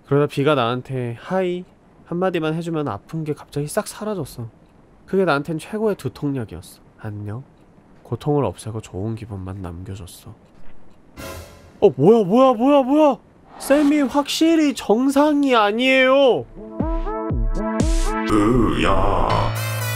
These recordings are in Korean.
그러다 비가 나한테 하이 한마디만 해주면 아픈 게 갑자기 싹 사라졌어. 그게 나한텐 최고의 두통약이었어. 안녕. 고통을 없애고 좋은 기분만 남겨줬어. 뭐야. 쌤이 확실히 정상이 아니에요. 으야.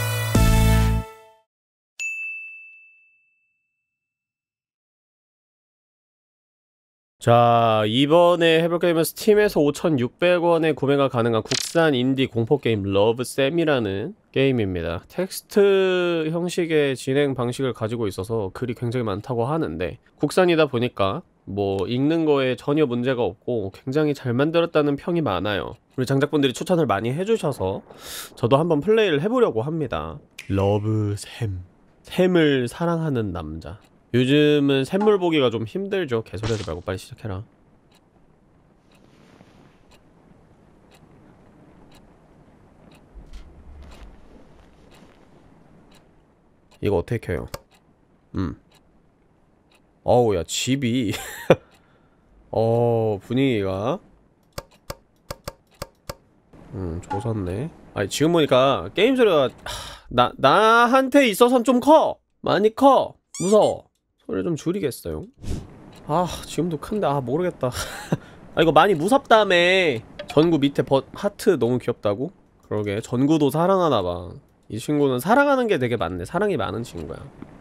자, 이번에 해볼 게임은 스팀에서 5,600원에 구매가 가능한 국산 인디 공포게임 러브쌤이라는 게임입니다. 텍스트 형식의 진행 방식을 가지고 있어서 글이 굉장히 많다고 하는데 국산이다 보니까 뭐 읽는 거에 전혀 문제가 없고 굉장히 잘 만들었다는 평이 많아요. 우리 장작분들이 추천을 많이 해주셔서 저도 한번 플레이를 해보려고 합니다. 러브쌤. 샘을 사랑하는 남자. 요즘은 샘물 보기가 좀 힘들죠. 개소리하지 말고 빨리 시작해라. 이거 어떻게 켜요? 어우 야 집이 분위기가 좋았네. 아니 지금 보니까 게임 소리가 나한테 있어선 좀 커! 많이 커! 무서워. 소리 좀 줄이겠어요? 지금도 큰데 모르겠다. 이거 많이 무섭다며. 전구 밑에 하트 너무 귀엽다고? 그러게 전구도 사랑하나봐. 이 친구는 사랑하는 게 되게 많네. 사랑이 많은 친구야.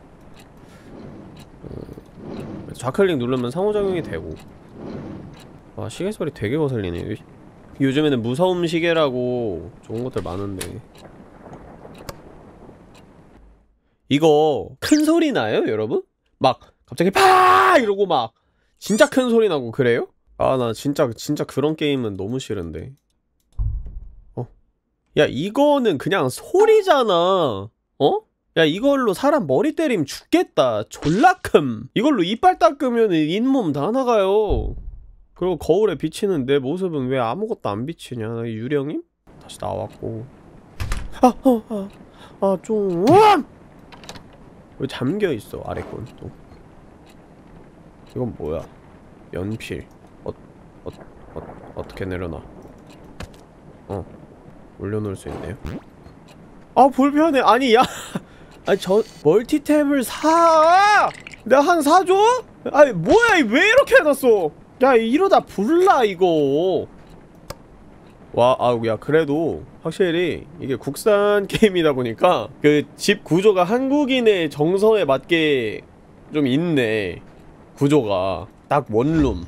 좌클릭 누르면 상호작용이 되고. 시계 소리 되게 거슬리네. 요즘에는 무서움 시계라고 좋은 것들 많은데. 이거 큰 소리 나요, 여러분? 막 갑자기 파 이러고 막 진짜 큰 소리 나고 그래요? 나 진짜 그런 게임은 너무 싫은데. 야 이거는 그냥 소리잖아. 야 이걸로 사람 머리 때리면 죽겠다. 졸라 큼. 이걸로 이빨 닦으면 잇몸 다 나가요. 그리고 거울에 비치는 내 모습은 왜 아무것도 안 비치냐. 유령임? 다시 나왔고. 좀 왜 잠겨있어 아래 건 또. 이건 뭐야? 연필. 어떻게 내려놔? 올려놓을 수 있네요. 불편해. 아니 야 아니 멀티탭을 사! 내가 한 사줘? 아니 뭐야 왜 이렇게 해놨어? 야 이러다 불나 이거. 야 그래도 확실히 이게 국산 게임이다 보니까 그 집 구조가 한국인의 정서에 맞게 좀 있네. 구조가 딱 원룸.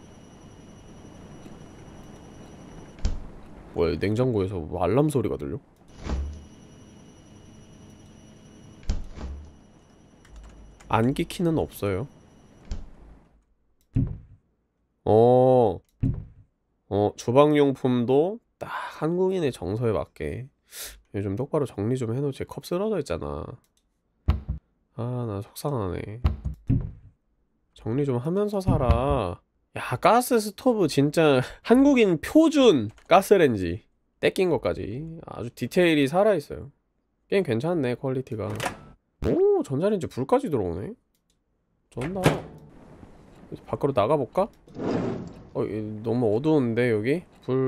뭐야 냉장고에서 알람 소리가 들려? 안기 키는 없어요. 주방용품도 딱 한국인의 정서에 맞게 요즘 똑바로 정리 좀 해놓지. 컵 쓰러져 있잖아. 나 속상하네. 정리 좀 하면서 살아. 야 가스 스토브 진짜 한국인 표준 가스렌지 떼낀 것까지 아주 디테일이 살아있어요. 게임 괜찮네. 퀄리티가. 오 전자레인지 불까지 들어오네. 좋다. 밖으로 나가볼까? 너무 어두운데 여기?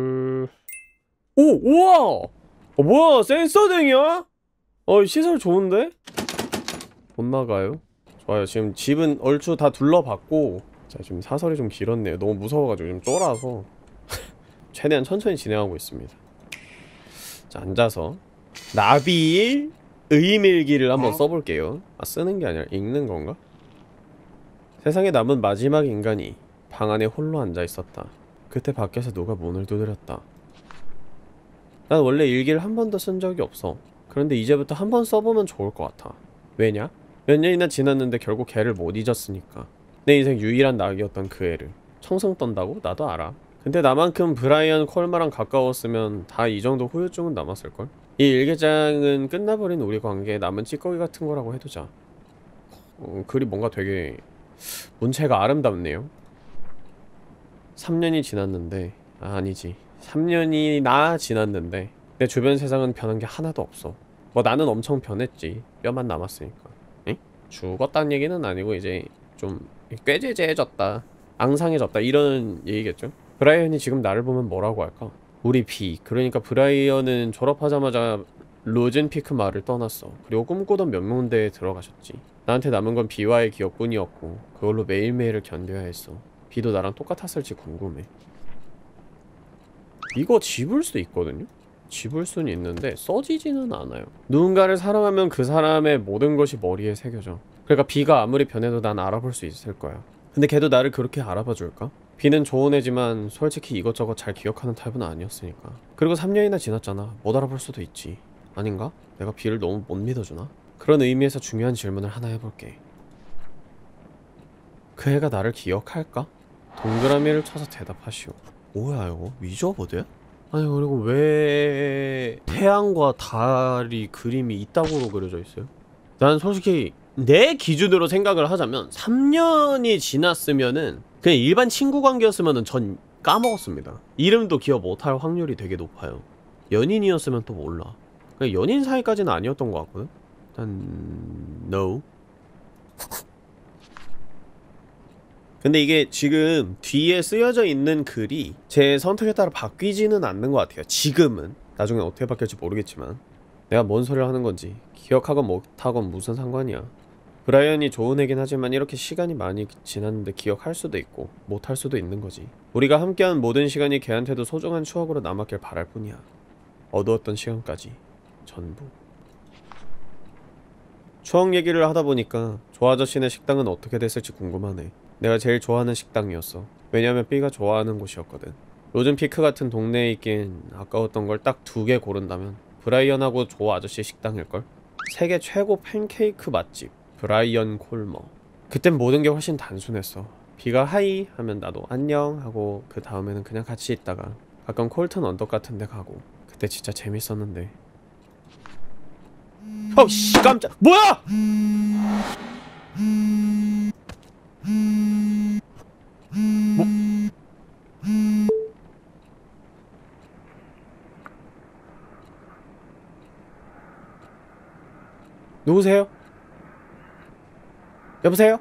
우와! 뭐야 센서등이야? 시설 좋은데? 못 나가요? 좋아요. 지금 집은 얼추 다 둘러봤고. 자 지금 사설이 좀 길었네요. 너무 무서워가지고 좀 쫄아서 최대한 천천히 진행하고 있습니다. 자 앉아서 나비일 의밀기를 한번 써볼게요. 쓰는 게 아니라 읽는 건가? 세상에 남은 마지막 인간이 방 안에 홀로 앉아있었다. 그때 밖에서 누가 문을 두드렸다. 난 원래 일기를 한 번도 쓴 적이 없어. 그런데 이제부터 한 번 써보면 좋을 것 같아. 왜냐? 몇 년이나 지났는데 결국 걔를 못 잊었으니까. 내 인생 유일한 낙이었던 그 애를 청승 떤다고? 나도 알아. 근데 나만큼 브라이언 콜마랑 가까웠으면 다 이 정도 후유증은 남았을걸? 이 일기장은 끝나버린 우리 관계에 남은 찌꺼기 같은 거라고 해두자. 글이 뭔가 되게 문체가 아름답네요. 3년이 지났는데 아니지 3년이나 지났는데 내 주변 세상은 변한 게 하나도 없어. 뭐 나는 엄청 변했지. 뼈만 남았으니까. 응? 죽었다는 얘기는 아니고 이제 좀 꾀죄죄해졌다, 앙상해졌다 이런 얘기겠죠? 브라이언이 지금 나를 보면 뭐라고 할까? 우리 B, 그러니까 브라이언은 졸업하자마자 로젠피크 마을을 떠났어. 그리고 꿈꾸던 명문대에 들어가셨지. 나한테 남은 건 B와의 기억뿐이었고 그걸로 매일매일을 견뎌야 했어. B도 나랑 똑같았을지 궁금해. 이거 집을 수 있거든요? 집을 수는 있는데 써지지는 않아요. 누군가를 사랑하면 그 사람의 모든 것이 머리에 새겨져. 그러니까 B가 아무리 변해도 난 알아볼 수 있을 거야. 근데 걔도 나를 그렇게 알아봐 줄까? B는 좋은 애지만 솔직히 이것저것 잘 기억하는 타입은 아니었으니까. 그리고 3년이나 지났잖아. 못 알아볼 수도 있지. 아닌가? 내가 B를 너무 못 믿어주나? 그런 의미에서 중요한 질문을 하나 해볼게. 그 애가 나를 기억할까? 동그라미를 쳐서 대답하시오. 뭐야 이거? 위저버드야? 아니 그리고 왜 태양과 달이 그림이 이따구로 그려져 있어요? 난 솔직히 내 기준으로 생각을 하자면 3년이 지났으면은 그냥 일반 친구 관계였으면은 전 까먹었습니다. 이름도 기억 못할 확률이 되게 높아요. 연인이었으면 또 몰라. 그냥 연인 사이까지는 아니었던 것 같거든? 일단 no. 근데 이게 지금 뒤에 쓰여져 있는 글이 제 선택에 따라 바뀌지는 않는 것 같아요. 지금은. 나중에 어떻게 바뀔지 모르겠지만 내가 뭔 소리를 하는 건지 기억하건 못하건 무슨 상관이야. 브라이언이 좋은 애긴 하지만 이렇게 시간이 많이 지났는데 기억할 수도 있고 못할 수도 있는 거지. 우리가 함께한 모든 시간이 걔한테도 소중한 추억으로 남았길 바랄 뿐이야. 어두웠던 시간까지 전부. 추억 얘기를 하다 보니까 조 아저씨네 식당은 어떻게 됐을지 궁금하네. 내가 제일 좋아하는 식당이었어. 왜냐면 B가 좋아하는 곳이었거든. 로즌피크 같은 동네에 있긴 아까웠던 걸 딱 2개 고른다면 브라이언하고 조 아저씨 식당일걸? 세계 최고 팬케이크 맛집 브라이언 콜머. 그땐 모든 게 훨씬 단순했어. B가 하이 하면 나도 안녕 하고 그 다음에는 그냥 같이 있다가 가끔 콜튼 언덕 같은 데 가고. 그때 진짜 재밌었는데. 씨 깜짝. 뭐야! 뭐? 누구세요? 여보세요?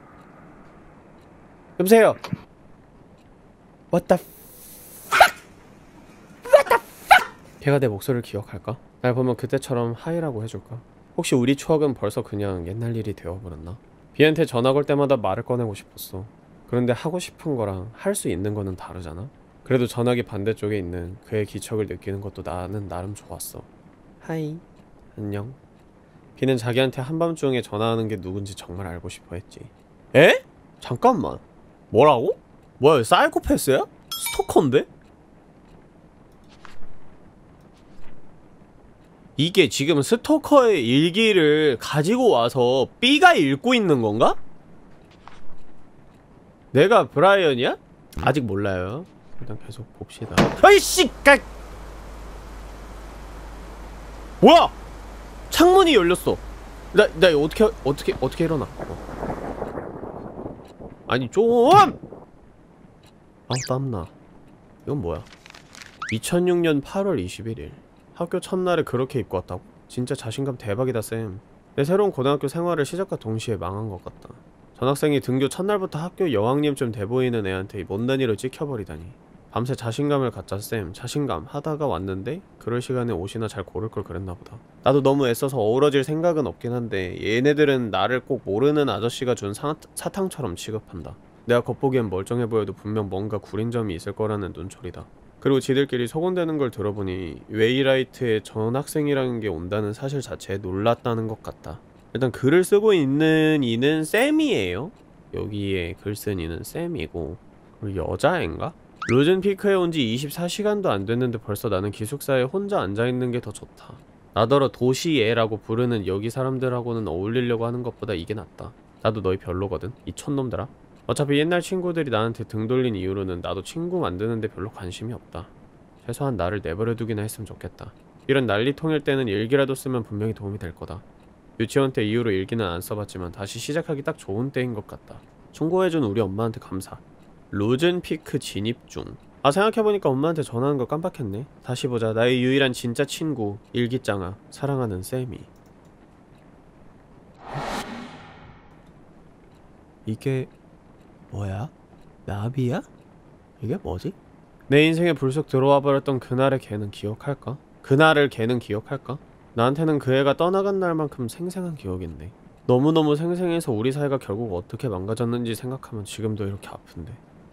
여보세요? What the fuck? What the fuck? 걔가 내 목소리를 기억할까? 날 보면 그때처럼 하이라고 해줄까? 혹시 우리 추억은 벌써 그냥 옛날 일이 되어버렸나? B한테 전화 걸 때마다 말을 꺼내고 싶었어. 그런데 하고 싶은 거랑 할 수 있는 거는 다르잖아? 그래도 전화기 반대쪽에 있는 그의 기척을 느끼는 것도 나는 나름 좋았어. 하이 안녕. B는 자기한테 한밤중에 전화하는 게 누군지 정말 알고 싶어 했지. 에? 잠깐만. 뭐라고? 뭐야 사이코패스야? 스토커인데? 이게 지금 스토커의 일기를 가지고 와서 B가 읽고 있는 건가? 내가 브라이언이야? 아직 몰라요. 일단 계속 봅시다. 아이씨! 뭐야! 창문이 열렸어. 나 어떻게 일어나? 아니 좀! 아우 땀나. 이건 뭐야? 2006년 8월 21일. 학교 첫날에 그렇게 입고 왔다고? 진짜 자신감 대박이다 쌤. 내 새로운 고등학교 생활을 시작과 동시에 망한 것 같다. 전학생이 등교 첫날부터 학교 여왕님쯤 돼보이는 애한테 못난이로 찍혀버리다니. 밤새 자신감을 갖자 쌤. 자신감 하다가 왔는데 그럴 시간에 옷이나 잘 고를 걸 그랬나보다. 나도 너무 애써서 어우러질 생각은 없긴 한데 얘네들은 나를 꼭 모르는 아저씨가 준 사탕처럼 취급한다. 내가 겉보기엔 멀쩡해 보여도 분명 뭔가 구린 점이 있을 거라는 눈초리다. 그리고 지들끼리 소곤대는 걸 들어보니 웨이라이트에 전학생이라는 게 온다는 사실 자체에 놀랐다는 것 같다. 일단 글을 쓰고 있는 이는 쌤이에요. 여기에 글 쓴 이는 쌤이고, 그리고 여자애인가? 로즌피크에 온 지 24시간도 안 됐는데 벌써 나는 기숙사에 혼자 앉아있는 게 더 좋다. 나더러 도시애라고 부르는 여기 사람들하고는 어울리려고 하는 것보다 이게 낫다. 나도 너희 별로거든, 이 촌놈들아. 어차피 옛날 친구들이 나한테 등 돌린 이후로는 나도 친구 만드는데 별로 관심이 없다. 최소한 나를 내버려두기나 했으면 좋겠다. 이런 난리통일 때는 일기라도 쓰면 분명히 도움이 될 거다. 유치원 때 이후로 일기는 안 써봤지만 다시 시작하기 딱 좋은 때인 것 같다. 충고해준 우리 엄마한테 감사. 로즌피크 진입 중. 아 생각해보니까 엄마한테 전화하는 걸 깜빡했네. 다시 보자. 나의 유일한 진짜 친구 일기장아. 사랑하는 쌤이. 이게 뭐야? 나비야? 이게 뭐지? 내 인생에 불쑥 들어와 버렸던 그날의 걔는 기억할까? 그날을 걔는 기억할까? 나한테는 그 애가 떠나간 날만큼 생생한 기억인데 너무너무 생생해서 우리 사이가 결국 어떻게 망가졌는지 생각하면 지금도 이렇게 아픈데.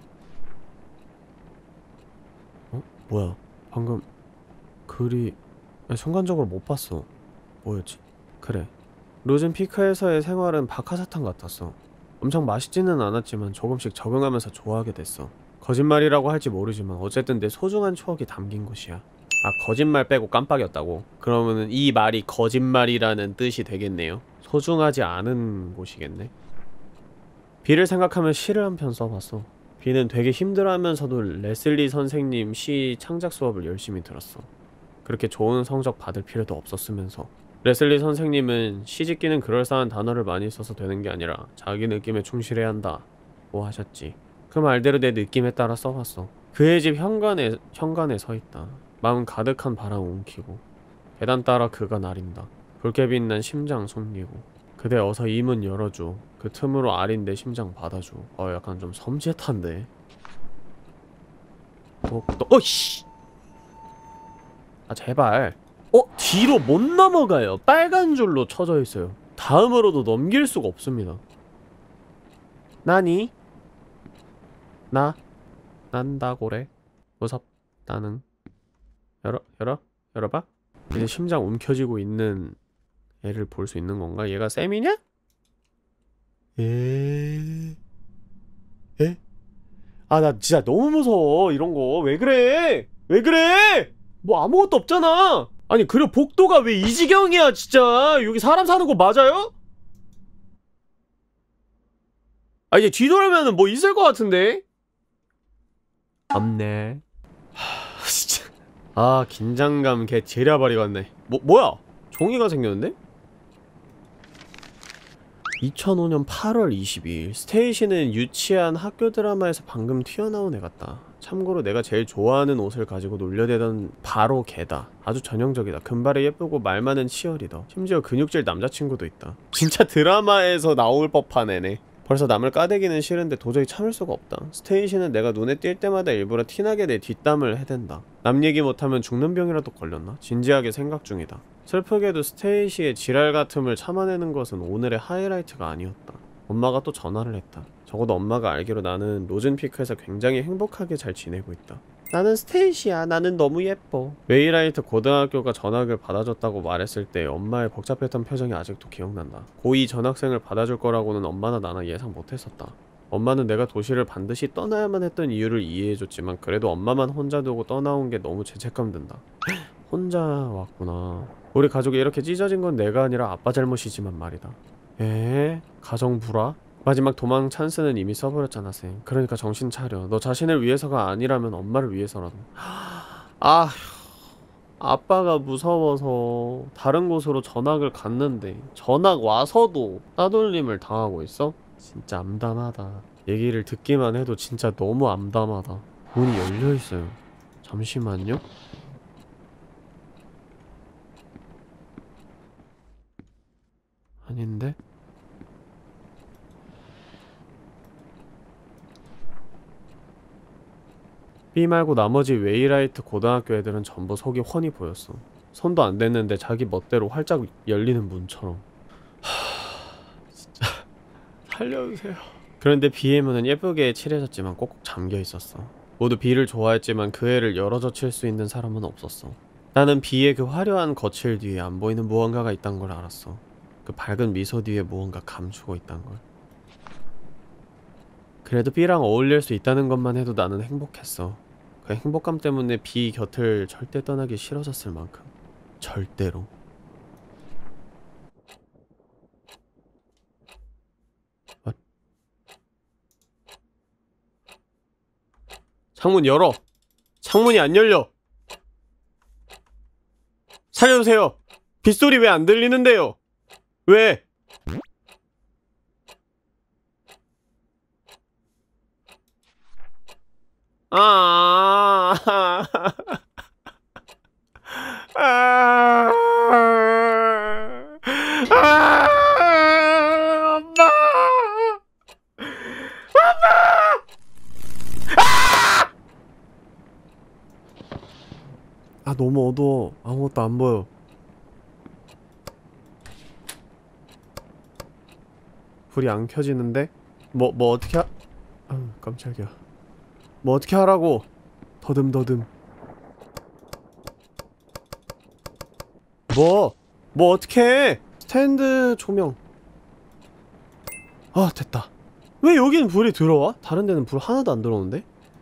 어? 뭐야? 방금 글이... 아니, 순간적으로 못 봤어. 뭐였지? 그래, 로젠피크에서의 생활은 박하사탕 같았어. 엄청 맛있지는 않았지만 조금씩 적응하면서 좋아하게 됐어. 거짓말이라고 할지 모르지만 어쨌든 내 소중한 추억이 담긴 곳이야. 아, 거짓말 빼고 깜빡이었다고? 그러면은 이 말이 거짓말이라는 뜻이 되겠네요. 소중하지 않은 곳이겠네. 비를 생각하면 시를 한 편 써봤어. 비는 되게 힘들어하면서도 레슬리 선생님 시 창작 수업을 열심히 들었어. 그렇게 좋은 성적 받을 필요도 없었으면서. 레슬리 선생님은 시짓기는 그럴싸한 단어를 많이 써서 되는 게 아니라 자기 느낌에 충실해야 한다 고 하셨지. 그 말대로 내 느낌에 따라 써봤어. 그의 집 현관에 서있다. 마음 가득한 바람 움키고 계단 따라 그가 나린다. 붉게 빛난 심장 숨기고 그대 어서 이 문 열어줘. 그 틈으로 아린 내 심장 받아줘. 약간 좀 섬찟한데. 어이씨! 아 제발. 뒤로 못 넘어가요. 빨간 줄로 쳐져 있어요. 다음으로도 넘길 수가 없습니다. 나니? 난다고래? 무섭다는. 열어봐? 이제 심장 움켜쥐고 있는 애를 볼 수 있는 건가? 얘가 쌤이냐? 에? 아, 나 진짜 너무 무서워. 이런 거. 왜 그래? 왜 그래? 뭐 아무것도 없잖아. 아니, 그리고 복도가 왜 이 지경이야, 진짜. 여기 사람 사는 곳 맞아요? 아, 이제 뒤돌아면은 뭐 있을 것 같은데? 없네. 진짜. 아, 긴장감 개 지려버리겠네. 뭐야? 종이가 생겼는데? 2005년 8월 22일 스테이시는 유치한 학교 드라마에서 방금 튀어나온 애 같다. 참고로 내가 제일 좋아하는 옷을 가지고 놀려대던 바로 걔다. 아주 전형적이다. 금발에 예쁘고 말 많은 치어리더. 심지어 근육질 남자친구도 있다. 진짜 드라마에서 나올 법한 애네. 벌써 남을 까대기는 싫은데 도저히 참을 수가 없다. 스테이시는 내가 눈에 띌 때마다 일부러 티나게 내 뒷담을 해댄다. 남 얘기 못하면 죽는 병이라도 걸렸나? 진지하게 생각 중이다. 슬프게도 스테이시의 지랄 같음을 참아내는 것은 오늘의 하이라이트가 아니었다. 엄마가 또 전화를 했다. 적어도 엄마가 알기로 나는 로젠피크에서 굉장히 행복하게 잘 지내고 있다. 나는 스테이시야. 나는 너무 예뻐. 웨이라이트 고등학교가 전학을 받아줬다고 말했을 때 엄마의 복잡했던 표정이 아직도 기억난다. 고2 전학생을 받아줄 거라고는 엄마나 나나 예상 못했었다. 엄마는 내가 도시를 반드시 떠나야만 했던 이유를 이해해줬지만 그래도 엄마만 혼자 두고 떠나온 게 너무 죄책감 든다. 혼자 왔구나. 우리 가족이 이렇게 찢어진 건 내가 아니라 아빠 잘못이지만 말이다. 가정 불화? 마지막 도망 찬스는 이미 써버렸잖아 쌤. 그러니까 정신 차려. 너 자신을 위해서가 아니라면 엄마를 위해서라도. 아휴, 아빠가 무서워서 다른 곳으로 전학을 갔는데 전학 와서도 따돌림을 당하고 있어? 진짜 암담하다. 얘기를 듣기만 해도 진짜 너무 암담하다. 문이 열려있어요. 잠시만요. 아닌데? B 말고 나머지 웨이라이트 고등학교 애들은 전부 속이 훤히 보였어. 손도 안 댔는데 자기 멋대로 활짝 열리는 문처럼. 진짜 살려주세요. 그런데 B의 문은 예쁘게 칠해졌지만 꼭꼭 잠겨있었어. 모두 B를 좋아했지만 그 애를 열어젖힐 수 있는 사람은 없었어. 나는 B의 그 화려한 거칠 뒤에 안 보이는 무언가가 있단 걸 알았어. 그 밝은 미소 뒤에 무언가 감추고 있단 걸. 그래도 B랑 어울릴 수 있다는 것만 해도 나는 행복했어. 그 행복감 때문에 B 곁을 절대 떠나기 싫어졌을 만큼. 절대로. 창문 열어! 창문이 안 열려! 살려주세요! 빗소리 왜 안 들리는데요? 왜? 엄마! 아 너무 어두워. 아무것도 안 보여. 불이 안 켜지는데? 뭐 어떻게 아 깜짝이야. 뭐 어떻게 하라고. 더듬더듬. 뭐 어떻게 해. 스탠드 조명. 아 됐다. 왜 여긴 불이 들어와? 다른 데는 불 하나도 안 들어오는데?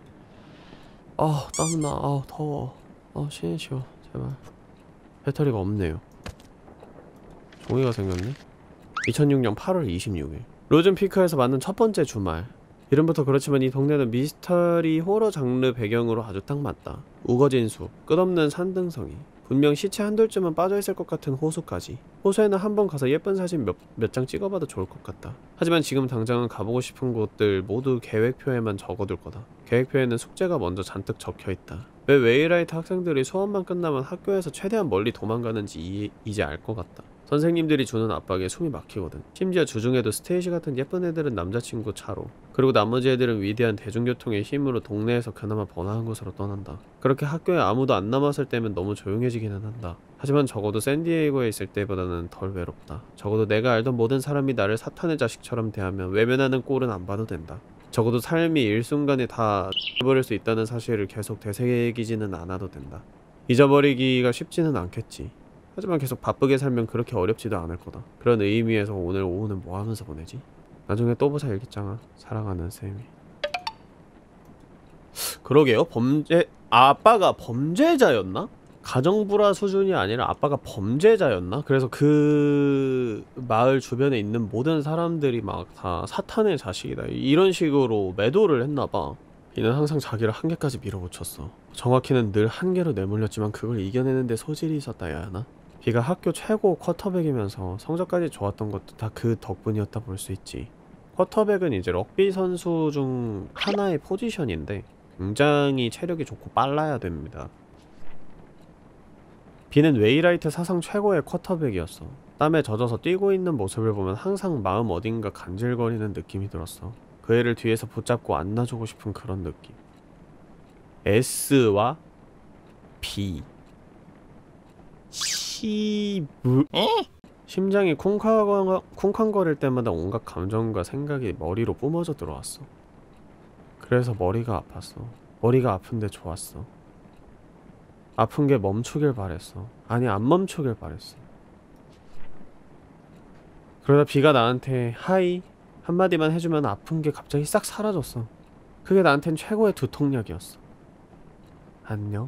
아 땀나. 아 더워. 아 신이 쉬워. 제발. 배터리가 없네요. 종이가 생겼네. 2006년 8월 26일 로즌피크에서 맞는 첫 번째 주말. 이름부터 그렇지만 이 동네는 미스터리 호러 장르 배경으로 아주 딱 맞다. 우거진 숲, 끝없는 산등성이, 분명 시체 한둘쯤은 빠져있을 것 같은 호수까지. 호수에는 한번 가서 예쁜 사진 몇 장 찍어봐도 좋을 것 같다. 하지만 지금 당장은 가보고 싶은 곳들 모두 계획표에만 적어둘 거다. 계획표에는 숙제가 먼저 잔뜩 적혀있다. 왜 웨이라이트 학생들이 수업만 끝나면 학교에서 최대한 멀리 도망가는지 이제 알 것 같다. 선생님들이 주는 압박에 숨이 막히거든. 심지어 주중에도 스테이시 같은 예쁜 애들은 남자친구 차로, 그리고 나머지 애들은 위대한 대중교통의 힘으로 동네에서 그나마 번화한 곳으로 떠난다. 그렇게 학교에 아무도 안 남았을 때면 너무 조용해지기는 한다. 하지만 적어도 샌디에이고에 있을 때보다는 덜 외롭다. 적어도 내가 알던 모든 사람이 나를 사탄의 자식처럼 대하면 외면하는 꼴은 안 봐도 된다. 적어도 삶이 일순간에 다 잊어버릴 수 있다는 사실을 계속 되새기지는 않아도 된다. 잊어버리기가 쉽지는 않겠지. 하지만 계속 바쁘게 살면 그렇게 어렵지도 않을 거다. 그런 의미에서 오늘 오후는 뭐 하면서 보내지? 나중에 또 보자 일기장아. 사랑하는 쌤이. 그러게요. 아빠가 범죄자였나? 가정불화 수준이 아니라 아빠가 범죄자였나? 그래서 그 마을 주변에 있는 모든 사람들이 막 다 사탄의 자식이다 이런 식으로 매도를 했나봐. 이는 항상 자기를 한계까지 밀어붙였어. 정확히는 늘 한계로 내몰렸지만 그걸 이겨내는데 소질이 있었다 해야 하나? 비가 학교 최고 쿼터백이면서 성적까지 좋았던 것도 다 그 덕분이었다 볼 수 있지. 쿼터백은 이제 럭비 선수 중 하나의 포지션인데 굉장히 체력이 좋고 빨라야 됩니다. 비는 웨이라이트 사상 최고의 쿼터백이었어. 땀에 젖어서 뛰고 있는 모습을 보면 항상 마음 어딘가 간질거리는 느낌이 들었어. 그 애를 뒤에서 붙잡고 안아주고 싶은 그런 느낌. S와 B. 심장이 쿵쾅거릴 때마다 온갖 감정과 생각이 머리로 뿜어져 들어왔어. 그래서 머리가 아팠어. 머리가 아픈데 좋았어. 아픈 게 멈추길 바랬어. 아니 안 멈추길 바랬어. 그러다 비가 나한테 하이 한마디만 해주면 아픈 게 갑자기 싹 사라졌어. 그게 나한텐 최고의 두통약이었어. 안녕.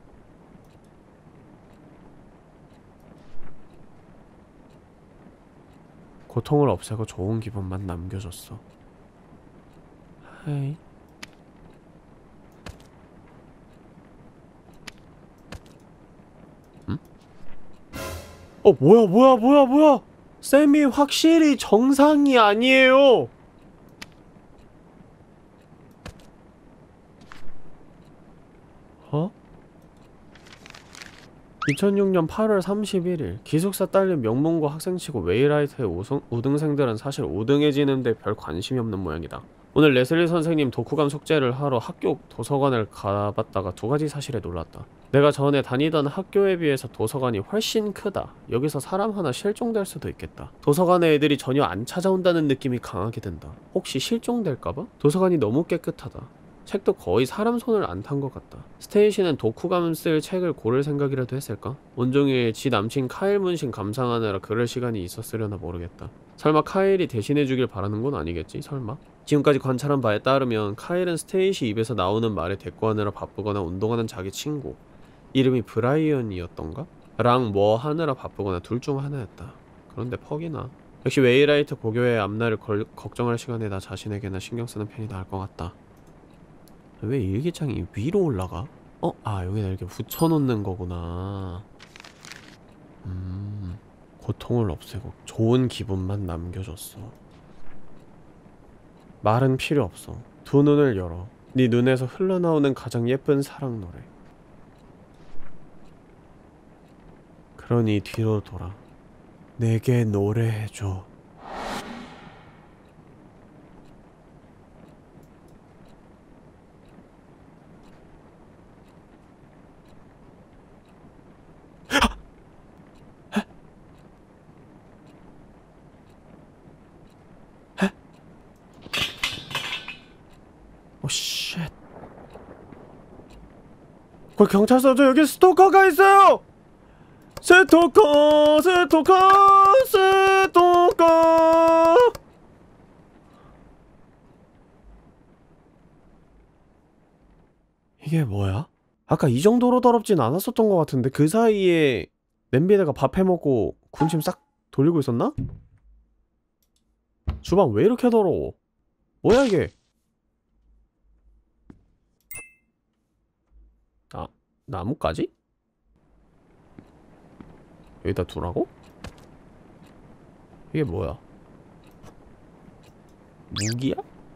고통을 없애고 좋은 기분만 남겨줬어. 하이. 응? 뭐야. 쌤이 확실히 정상이 아니에요. 어? 2006년 8월 31일 기숙사 딸린 명문고 학생치고 웨이라이트의 우등생들은 사실 우등해지는데 별 관심이 없는 모양이다. 오늘 레슬리 선생님 독후감 숙제를 하러 학교 도서관을 가봤다가 두 가지 사실에 놀랐다. 내가 전에 다니던 학교에 비해서 도서관이 훨씬 크다. 여기서 사람 하나 실종될 수도 있겠다. 도서관에 애들이 전혀 안 찾아온다는 느낌이 강하게 든다. 혹시 실종될까봐? 도서관이 너무 깨끗하다. 책도 거의 사람 손을 안 탄 것 같다. 스테이시는 독후감 쓸 책을 고를 생각이라도 했을까? 온종일 지 남친 카일 문신 감상하느라 그럴 시간이 있었으려나 모르겠다. 설마 카일이 대신해주길 바라는 건 아니겠지? 설마? 지금까지 관찰한 바에 따르면 카일은 스테이시 입에서 나오는 말에 대꾸하느라 바쁘거나 운동하는 자기 친구, 이름이 브라이언이었던가? 랑 뭐 하느라 바쁘거나 둘 중 하나였다. 그런데 퍽이나. 역시 웨이라이트 고교의 앞날을 걱정할 시간에 나 자신에게나 신경 쓰는 편이 나을 것 같다. 왜 일기장이 위로 올라가? 여기다 이렇게 붙여놓는 거구나. 고통을 없애고 좋은 기분만 남겨줬어. 말은 필요 없어. 두 눈을 열어. 네 눈에서 흘러나오는 가장 예쁜 사랑 노래. 그러니 뒤로 돌아. 내게 노래해줘. 경찰서, 저 여기 스토커가 있어요! 스토커! 스토커! 스토커! 이게 뭐야? 아까 이 정도로 더럽진 않았었던 것 같은데 그 사이에 냄비에다가 밥 해먹고 군침 싹 돌리고 있었나? 주방 왜 이렇게 더러워? 뭐야 이게? 아, 나뭇가지? 여기다 두라고? 이게 뭐야? 무기야?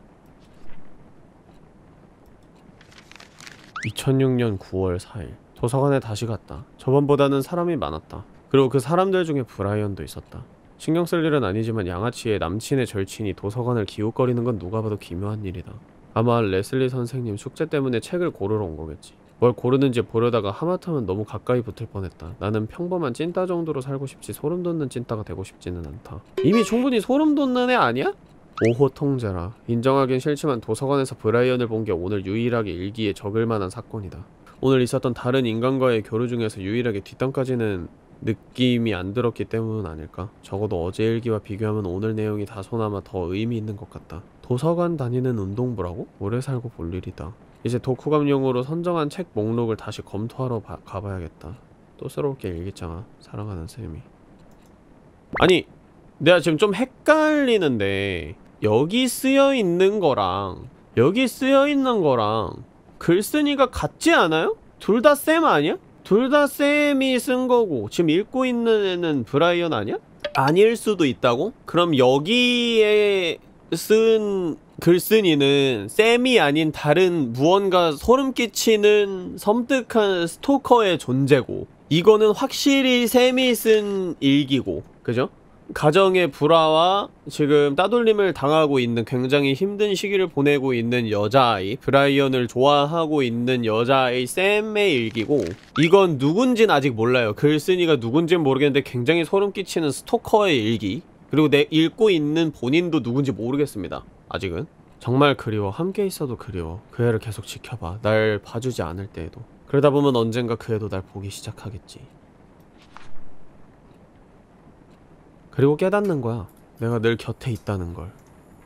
2006년 9월 4일 도서관에 다시 갔다. 저번보다는 사람이 많았다. 그리고 그 사람들 중에 브라이언도 있었다. 신경 쓸 일은 아니지만 양아치의 남친의 절친이 도서관을 기웃거리는 건 누가 봐도 기묘한 일이다. 아마 레슬리 선생님 숙제 때문에 책을 고르러 온 거겠지. 뭘 고르는지 보려다가 하마터면 너무 가까이 붙을 뻔했다. 나는 평범한 찐따 정도로 살고 싶지 소름 돋는 찐따가 되고 싶지는 않다. 이미 충분히 소름 돋는 애 아니야? 5호 통제라. 인정하긴 싫지만 도서관에서 브라이언을 본 게 오늘 유일하게 일기에 적을 만한 사건이다. 오늘 있었던 다른 인간과의 교류 중에서 유일하게 뒷담까지는 느낌이 안 들었기 때문 아닐까? 적어도 어제 일기와 비교하면 오늘 내용이 다소나마 더 의미 있는 것 같다. 도서관 다니는 운동부라고? 오래 살고 볼 일이다. 이제 독후감용으로 선정한 책 목록을 다시 검토하러 가봐야겠다. 또 새롭게 일기장아. 사랑하는 쌤이. 아니, 내가 지금 좀 헷갈리는데 여기 쓰여있는 거랑 여기 쓰여있는 거랑 글쓴이가 같지 않아요? 둘 다 쌤 아니야? 둘 다 쌤이 쓴 거고 지금 읽고 있는 애는 브라이언 아니야? 아닐 수도 있다고? 그럼 여기에 쓴 글쓴이는 쌤이 아닌 다른 무언가 소름 끼치는 섬뜩한 스토커의 존재고 이거는 확실히 쌤이 쓴 일기고 그죠? 가정의 불화와 지금 따돌림을 당하고 있는 굉장히 힘든 시기를 보내고 있는 여자아이 브라이언을 좋아하고 있는 여자아이 샘의 일기고 이건 누군진 아직 몰라요. 글쓴이가 누군진 모르겠는데 굉장히 소름 끼치는 스토커의 일기 그리고 내 읽고 있는 본인도 누군지 모르겠습니다. 아직은. 정말 그리워. 함께 있어도 그리워. 그 애를 계속 지켜봐. 날 봐주지 않을 때에도. 그러다 보면 언젠가 그 애도 날 보기 시작하겠지. 그리고 깨닫는 거야. 내가 늘 곁에 있다는 걸.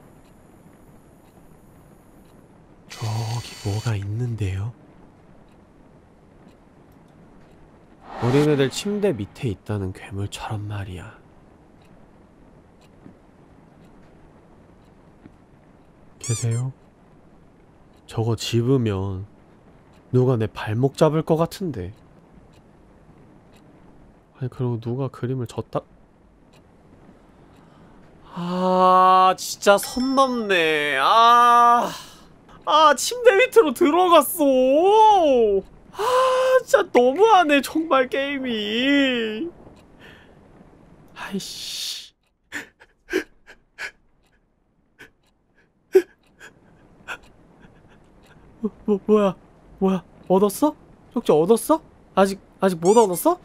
저기 뭐가 있는데요? 어린애들 침대 밑에 있다는 괴물처럼 말이야. 계세요? 저거 집으면 누가 내 발목 잡을 것 같은데. 아니 그리고 누가 그림을 졌다? 아 진짜 선 넘네. 침대 밑으로 들어갔어. 진짜 너무하네 정말 게임이. 아이씨. 뭐야 얻었어? 쪽지 얻었어? 아직 못 얻었어?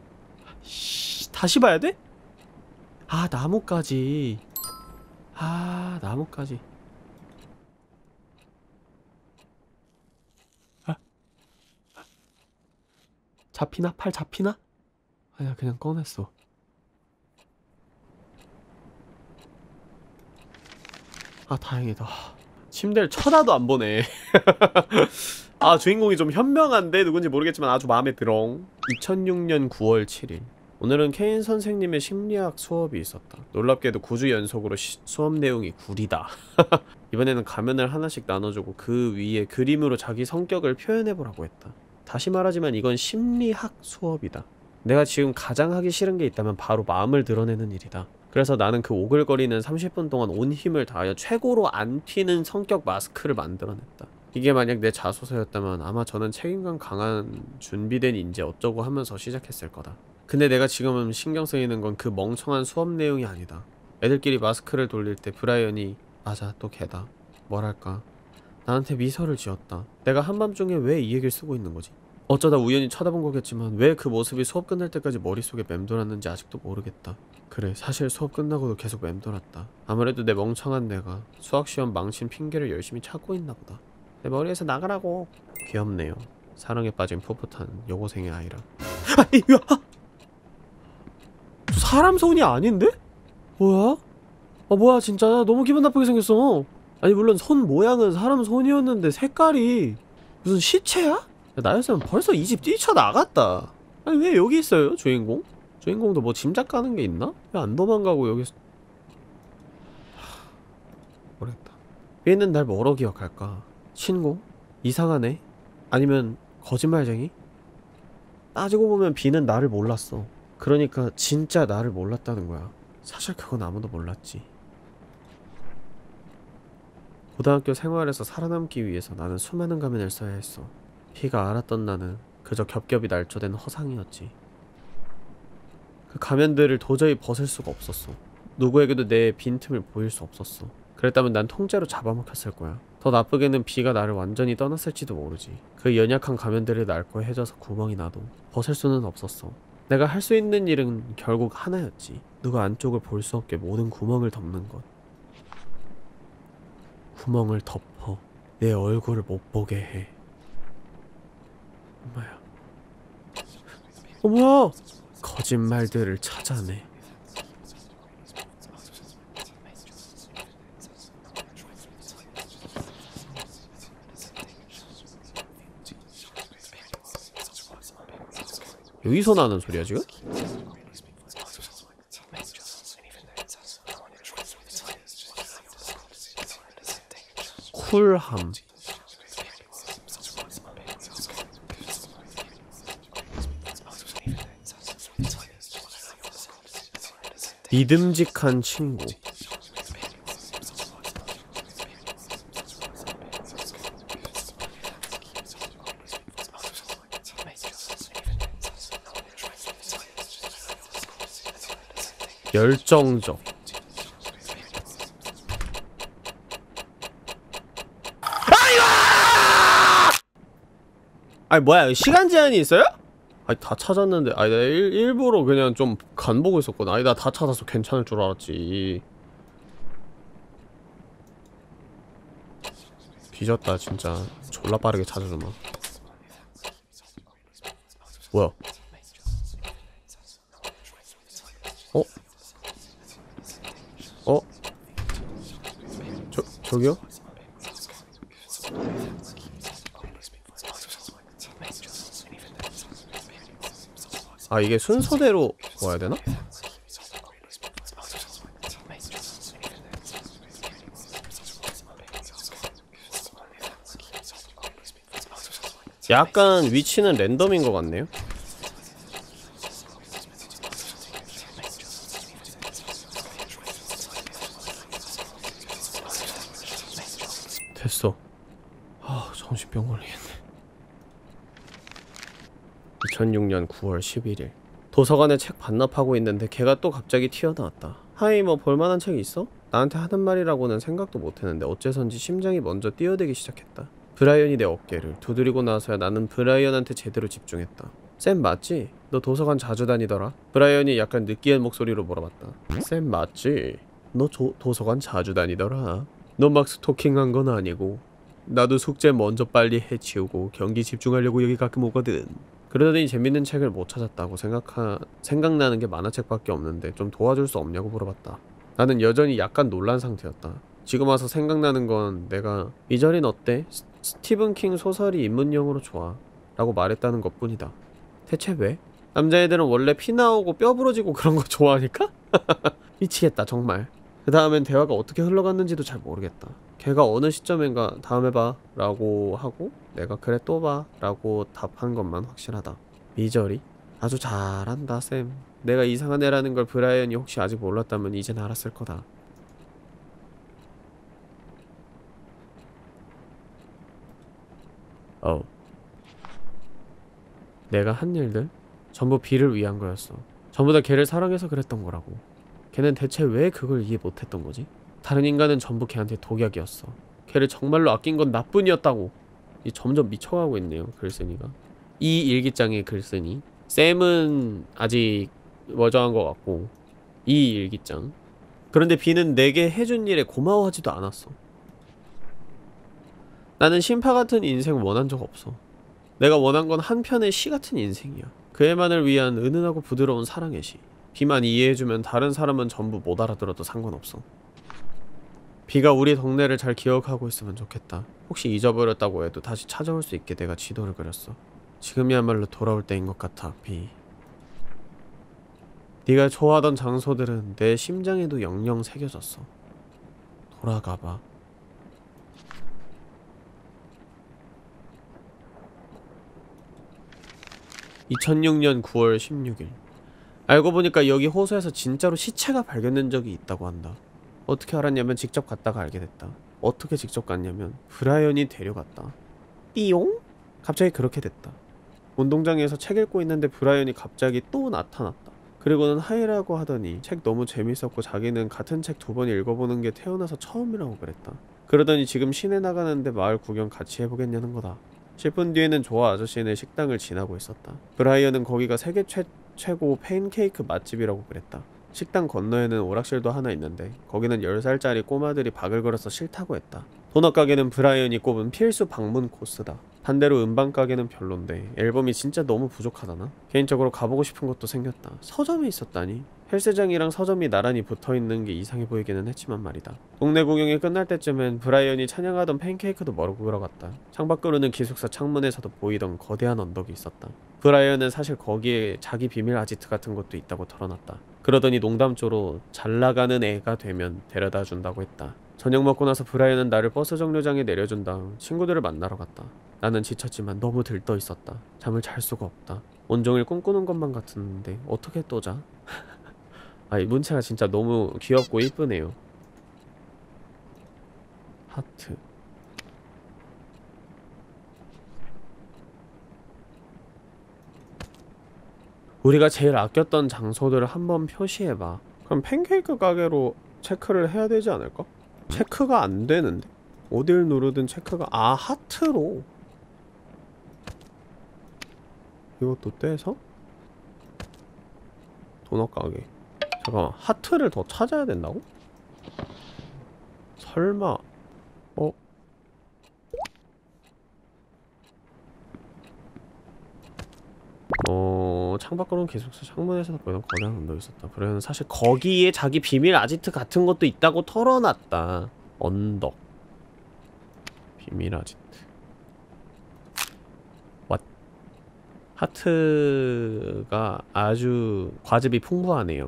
다시 봐야 돼? 나뭇가지. 나뭇가지. 잡히나? 팔 잡히나? 아니야 그냥 꺼냈어. 다행이다. 침대를 쳐다도 안 보네. 주인공이 좀 현명한데 누군지 모르겠지만 아주 마음에 들어. 2006년 9월 7일 오늘은 케인 선생님의 심리학 수업이 있었다. 놀랍게도 9주 연속으로 수업 내용이 구리다. 이번에는 가면을 하나씩 나눠주고 그 위에 그림으로 자기 성격을 표현해보라고 했다. 다시 말하지만 이건 심리학 수업이다. 내가 지금 가장 하기 싫은 게 있다면 바로 마음을 드러내는 일이다. 그래서 나는 그 오글거리는 30분 동안 온 힘을 다하여 최고로 안 튀는 성격 마스크를 만들어냈다. 이게 만약 내 자소서였다면 아마 저는 책임감 강한 준비된 인재 어쩌고 하면서 시작했을 거다. 근데 내가 지금 신경 쓰이는 건 그 멍청한 수업 내용이 아니다. 애들끼리 마스크를 돌릴 때 브라이언이 맞아 또 걔다. 뭐랄까 나한테 미소를 지었다. 내가 한밤중에 왜 이 얘기를 쓰고 있는 거지? 어쩌다 우연히 쳐다본 거겠지만 왜 그 모습이 수업 끝날 때까지 머릿속에 맴돌았는지 아직도 모르겠다. 그래 사실 수업 끝나고도 계속 맴돌았다. 아무래도 내 멍청한 내가 수학시험 망친 핑계를 열심히 찾고 있나 보다. 내 머리에서 나가라고. 귀엽네요. 사랑에 빠진 풋풋한 여고생의 아이라. 아! 이야! 사람 손이 아닌데? 뭐야? 아 뭐야 진짜 너무 기분 나쁘게 생겼어. 아니 물론 손 모양은 사람 손이었는데 색깔이 무슨 시체야? 나였으면 벌써 이 집 뛰쳐나갔다. 아니 왜 여기 있어요 주인공? 주인공도 뭐 짐작 가는 게 있나? 왜 안 도망가고 여기서. 모르겠다. 얘는 날 뭐로 기억할까? 친구? 이상하네? 아니면 거짓말쟁이? 따지고 보면 B는 나를 몰랐어. 그러니까 진짜 나를 몰랐다는 거야. 사실 그건 아무도 몰랐지. 고등학교 생활에서 살아남기 위해서 나는 수많은 가면을 써야 했어. B가 알았던 나는 그저 겹겹이 날조된 허상이었지. 그 가면들을 도저히 벗을 수가 없었어. 누구에게도 내 빈틈을 보일 수 없었어. 그랬다면 난 통째로 잡아먹혔을 거야. 더 나쁘게는 B가 나를 완전히 떠났을지도 모르지. 그 연약한 가면들을 낡고 해져서 구멍이 나도 벗을 수는 없었어. 내가 할 수 있는 일은 결국 하나였지. 누가 안쪽을 볼 수 없게 모든 구멍을 덮는 것. 구멍을 덮어 내 얼굴을 못 보게 해. 엄마야. 뭐야? 거짓말들을 찾아내. 여기서 나는 소리야 지금? 쿨함. 믿음직한 친구. 열정적. 아니 뭐야 시간 제한이 있어요? 아니 다 찾았는데. 아니 나 일부러 그냥 좀 간보고 있었거든. 아니 나 다 찾아서 괜찮을 줄 알았지. 뒤졌다 진짜. 졸라 빠르게 찾아주마. 뭐야? 어? 어? 저기요? 아 이게 순서대로 와야 되나? 약간 위치는 랜덤인 것 같네요. 됐어. 아 정신병 걸리겠네. 2006년 9월 11일 도서관에 책 반납하고 있는데 걔가 또 갑자기 튀어나왔다. 하이 뭐 볼만한 책 있어? 나한테 하는 말이라고는 생각도 못했는데 어째선지 심장이 먼저 뛰어대기 시작했다. 브라이언이 내 어깨를 두드리고 나서야 나는 브라이언한테 제대로 집중했다. 쌤 맞지? 너 도서관 자주 다니더라? 브라이언이 약간 느끼한 목소리로 물어봤다. 쌤 맞지? 너 도서관 자주 다니더라? 너 막 스토킹한 건 아니고 나도 숙제 먼저 빨리 해치우고 경기 집중하려고 여기 가끔 오거든. 그러더니 재밌는 책을 못 찾았다고 생각나는 게 만화책밖에 없는데 좀 도와줄 수 없냐고 물어봤다. 나는 여전히 약간 놀란 상태였다. 지금 와서 생각나는 건 내가 이 절인 어때? 스티븐 킹 소설이 입문용으로 좋아 라고 말했다는 것 뿐이다. 대체 왜? 남자애들은 원래 피 나오고 뼈 부러지고 그런 거 좋아하니까? 미치겠다 정말. 그 다음엔 대화가 어떻게 흘러갔는지도 잘 모르겠다. 걔가 어느 시점인가 다음에 봐 라고 하고 내가 그래 또 봐 라고 답한 것만 확실하다. 미저리? 아주 잘한다 쌤. 내가 이상한 애라는 걸 브라이언이 혹시 아직 몰랐다면 이젠 알았을 거다. 내가 한 일들? 전부 B를 위한 거였어. 전부 다 걔를 사랑해서 그랬던 거라고. 걔는 대체 왜 그걸 이해 못했던 거지? 다른 인간은 전부 걔한테 독약이었어. 걔를 정말로 아낀 건 나뿐이었다고. 점점 미쳐가고 있네요 글쓴이가. 이 일기장의 글쓴이 샘은 아직 멀쩡한 것 같고 이 일기장. 그런데 B는 내게 해준 일에 고마워하지도 않았어. 나는 심파 같은 인생 원한 적 없어. 내가 원한 건 한편의 시 같은 인생이야. 그애만을 위한 은은하고 부드러운 사랑의 시. 비만 이해해주면 다른 사람은 전부 못 알아들어도 상관없어. 비가 우리 동네를 잘 기억하고 있으면 좋겠다. 혹시 잊어버렸다고 해도 다시 찾아올 수 있게 내가 지도를 그렸어. 지금이야말로 돌아올 때인 것 같아, 비. 네가 좋아하던 장소들은 내 심장에도 영영 새겨졌어. 돌아가봐. 2006년 9월 16일. 알고 보니까 여기 호수에서 진짜로 시체가 발견된 적이 있다고 한다. 어떻게 알았냐면 직접 갔다가 알게 됐다. 어떻게 직접 갔냐면 브라이언이 데려갔다. 띠용? 갑자기 그렇게 됐다. 운동장에서 책 읽고 있는데 브라이언이 갑자기 또 나타났다. 그리고는 하이라고 하더니 책 너무 재밌었고 자기는 같은 책 2번 읽어보는 게 태어나서 처음이라고 그랬다. 그러더니 지금 시내 나가는데 마을 구경 같이 해보겠냐는 거다. 10분 뒤에는 조아 아저씨네 식당을 지나고 있었다. 브라이언은 거기가 세계 최고 팬케이크 맛집이라고 그랬다. 식당 건너에는 오락실도 하나 있는데 거기는 10살짜리 꼬마들이 바글거려서 싫다고 했다. 도넛 가게는 브라이언이 꼽은 필수 방문 코스다. 반대로 음반 가게는 별론데 앨범이 진짜 너무 부족하다나? 개인적으로 가보고 싶은 것도 생겼다. 서점이 있었다니? 헬스장이랑 서점이 나란히 붙어있는 게 이상해 보이기는 했지만 말이다. 동네 구경이 끝날 때쯤엔 브라이언이 찬양하던 팬케이크도 먹으러 갔다. 창밖으로는 기숙사 창문에서도 보이던 거대한 언덕이 있었다. 브라이언은 사실 거기에 자기 비밀 아지트 같은 것도 있다고 털어놨다. 그러더니 농담조로 잘나가는 애가 되면 데려다 준다고 했다. 저녁 먹고 나서 브라이언은 나를 버스 정류장에 내려준 다음 친구들을 만나러 갔다. 나는 지쳤지만 너무 들떠 있었다. 잠을 잘 수가 없다. 온종일 꿈꾸는 것만 같았는데 어떻게 또 자? 아, 이 문체가 진짜 너무 귀엽고 이쁘네요. 하트. 우리가 제일 아꼈던 장소들을 한번 표시해봐. 그럼 팬케이크 가게로 체크를 해야 되지 않을까? 체크가 안 되는데? 어딜 누르든 체크가... 아, 하트로! 이것도 떼서? 도넛 가게. 잠깐만, 하트를 더 찾아야 된다고? 설마... 창밖으로는 기숙사 창문에서 보이던 거대한 언덕이 있었다. 브라이언은 사실 거기에 자기 비밀 아지트 같은 것도 있다고 털어놨다. 언덕 비밀 아지트. 왓? 하트가 아주 과즙이 풍부하네요.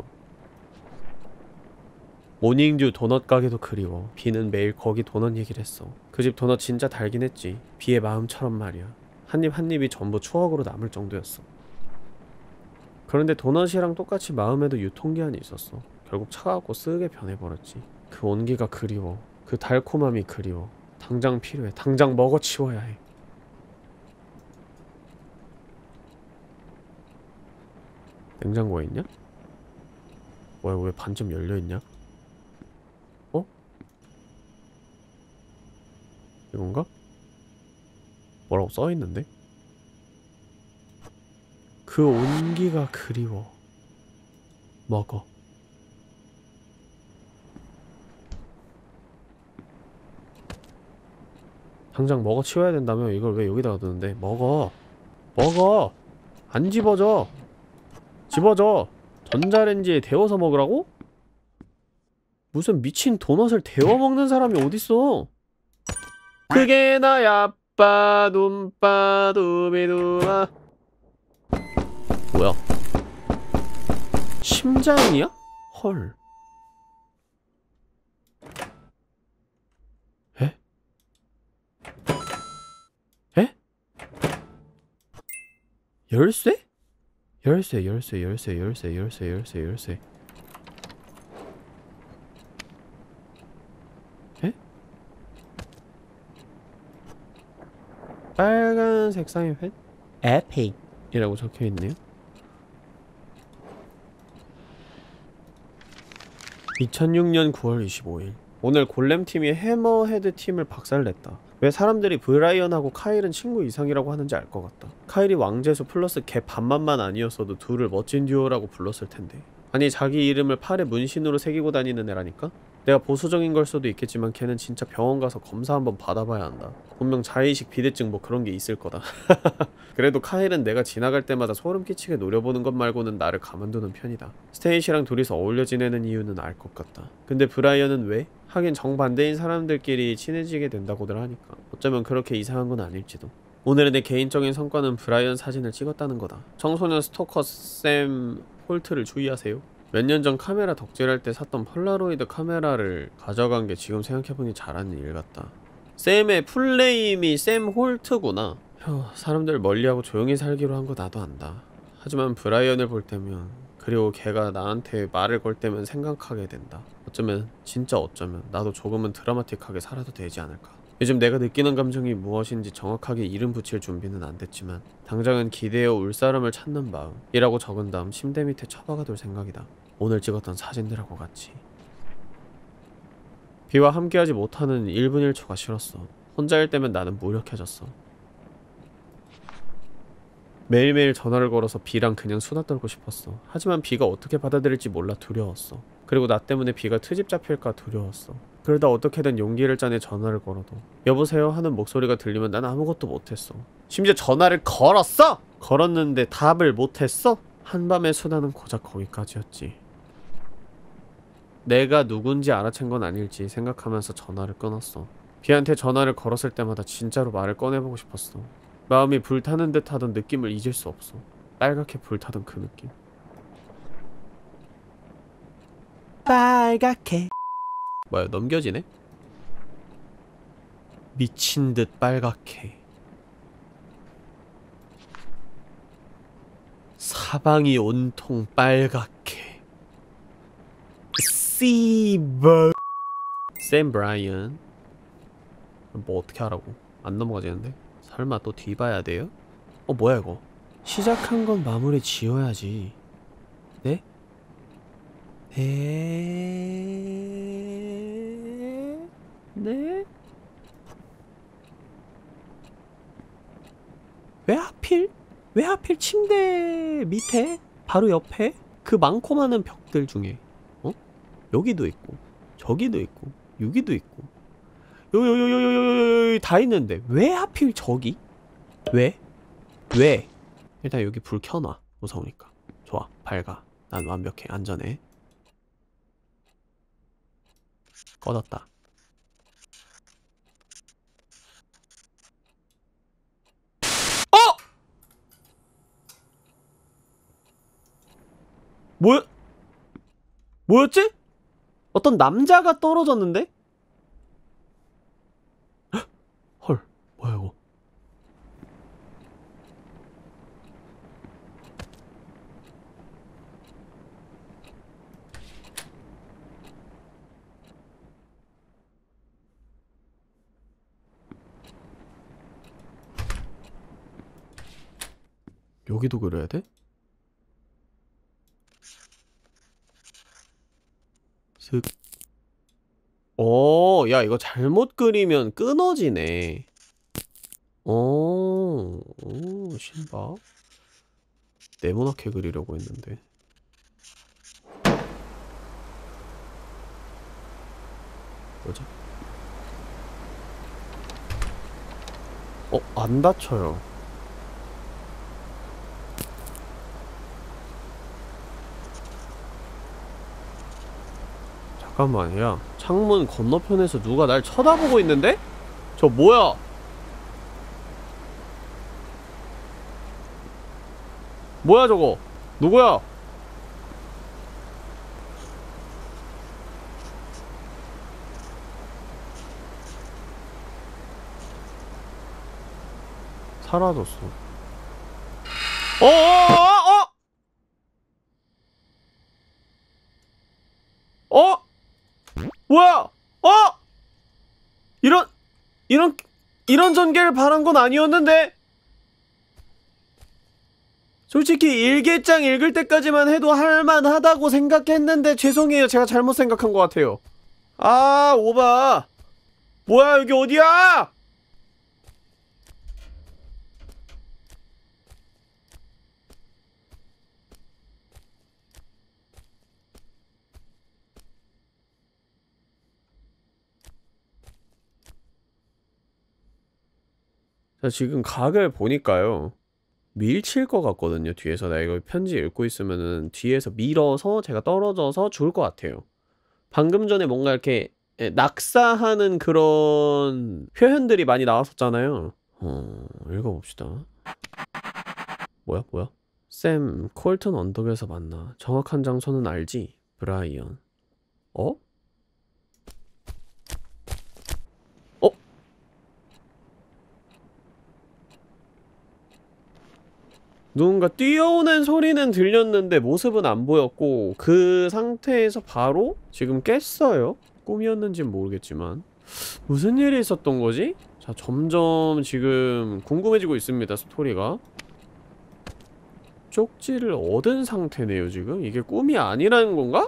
모닝듀 도넛 가게도 그리워. 비는 매일 거기 도넛 얘기를 했어. 그 집 도넛 진짜 달긴 했지. 비의 마음처럼 말이야. 한입 한입이 전부 추억으로 남을 정도였어. 그런데 도넛이랑 똑같이 마음에도 유통기한이 있었어. 결국 차가웠고 쓰게 변해버렸지. 그 온기가 그리워. 그 달콤함이 그리워. 당장 필요해. 당장 먹어치워야 해. 냉장고에 있냐? 뭐야, 왜 반쯤 열려있냐? 어? 이건가? 뭐라고 써있는데? 그 온기가 그리워. 먹어. 당장 먹어 치워야 된다며. 이걸 왜 여기다가 두는데? 먹어. 먹어. 안 집어져. 집어져. 전자레인지에 데워서 먹으라고? 무슨 미친 도넛을 데워 먹는 사람이 어딨어? 그게 나야 빠둠빠 두비두마. 뭐야? 심장이야? 헐. 에? 에? 열쇠? 열쇠. 에? 빨간 색상의 펜? 에픽이라고 적혀있네요. 2006년 9월 25일. 오늘 골렘팀이 해머헤드 팀을 박살냈다. 왜 사람들이 브라이언하고 카일은 친구 이상이라고 하는지 알 것 같다. 카일이 왕재수 플러스 걔 반만만 아니었어도 둘을 멋진 듀오라고 불렀을 텐데. 아니, 자기 이름을 팔에 문신으로 새기고 다니는 애라니까? 내가 보수적인 걸 수도 있겠지만 걔는 진짜 병원 가서 검사 한번 받아봐야 한다. 분명 자의식 비대증 뭐 그런 게 있을 거다. 그래도 카일은 내가 지나갈 때마다 소름 끼치게 노려보는 것 말고는 나를 가만두는 편이다. 스테이시랑 둘이서 어울려 지내는 이유는 알 것 같다. 근데 브라이언은 왜? 하긴 정반대인 사람들끼리 친해지게 된다고들 하니까 어쩌면 그렇게 이상한 건 아닐지도. 오늘의 내 개인적인 성과는 브라이언 사진을 찍었다는 거다. 청소년 스토커 샘 홀트를 주의하세요. 몇 년 전 카메라 덕질할 때 샀던 폴라로이드 카메라를 가져간 게 지금 생각해보니 잘한 일 같다. 샘의 풀네임이 샘 홀트구나. 사람들 멀리하고 조용히 살기로 한 거 나도 안다. 하지만 브라이언을 볼 때면, 그리고 걔가 나한테 말을 걸 때면 생각하게 된다. 어쩌면, 진짜 어쩌면 나도 조금은 드라마틱하게 살아도 되지 않을까. 요즘 내가 느끼는 감정이 무엇인지 정확하게 이름 붙일 준비는 안 됐지만 당장은 기대어 울 사람을 찾는 마음이라고 적은 다음 침대 밑에 처박아둘 생각이다. 오늘 찍었던 사진들하고 같이. 비와 함께하지 못하는 1분 1초가 싫었어. 혼자일 때면 나는 무력해졌어. 매일매일 전화를 걸어서 비랑 그냥 수다 떨고 싶었어. 하지만 비가 어떻게 받아들일지 몰라 두려웠어. 그리고 나 때문에 비가 트집 잡힐까 두려웠어. 그러다 어떻게든 용기를 짜내 전화를 걸어도 여보세요 하는 목소리가 들리면 난 아무것도 못했어. 심지어 전화를 걸었어! 걸었는데 답을 못했어? 한밤의 수다는 고작 거기까지였지. 내가 누군지 알아챈 건 아닐지 생각하면서 전화를 끊었어. 비한테 전화를 걸었을 때마다 진짜로 말을 꺼내보고 싶었어. 마음이 불타는 듯 하던 느낌을 잊을 수 없어. 빨갛게 불타던 그 느낌. 빨갛게. 뭐야, 넘겨지네? 미친듯 빨갛게. 사방이 온통 빨갛게. 씨벌. 샘 브라이언. 뭐 어떻게 하라고? 안 넘어가지는데? 설마 또 뒤봐야 돼요? 뭐야 이거? 시작한 건 마무리 지어야지. 네? 네? 왜 하필? 왜 하필 침대 밑에? 바로 옆에? 그 많고 많은 벽들 중에 여기도 있고 저기도 있고 여기도 있고 요요요요요요요 다 있는데 왜 하필 저기? 왜? 왜? 일단 여기 불 켜놔. 무서우니까. 좋아, 밝아. 난 완벽해. 안전해. 꺼졌다. 뭐 뭐였지? 어떤 남자가 떨어졌는데? 헐, 뭐야 이거? 여기도 그려야 돼? 슥. 야, 이거 잘못 그리면 끊어지네. 신박. 네모나게 그리려고 했는데. 뭐지? 안 닫혀요. 잠깐만, 야. 창문 건너편에서 누가 날 쳐다보고 있는데? 저 뭐야? 뭐야 저거? 누구야? 사라졌어. 어어어어! 뭐야? 이런 이런 이런 전개를 바란 건 아니었는데? 솔직히 일기장 읽을 때까지만 해도 할만하다고 생각했는데 죄송해요. 제가 잘못 생각한 것 같아요. 오바. 뭐야 여기 어디야? 지금 각을 보니까요 밀칠 것 같거든요. 뒤에서 내가 이거 편지 읽고 있으면은 뒤에서 밀어서 제가 떨어져서 죽을 것 같아요. 방금 전에 뭔가 이렇게 낙사하는 그런 표현들이 많이 나왔었잖아요. 읽어봅시다. 뭐야? 샘, 콜튼 언덕에서 만나. 정확한 장소는 알지? 브라이언. 어? 누군가 뛰어오는 소리는 들렸는데 모습은 안 보였고 그 상태에서 바로 지금 깼어요. 꿈이었는진 모르겠지만 무슨 일이 있었던 거지? 자, 점점 지금 궁금해지고 있습니다, 스토리가. 쪽지를 얻은 상태네요, 지금? 이게 꿈이 아니라는 건가?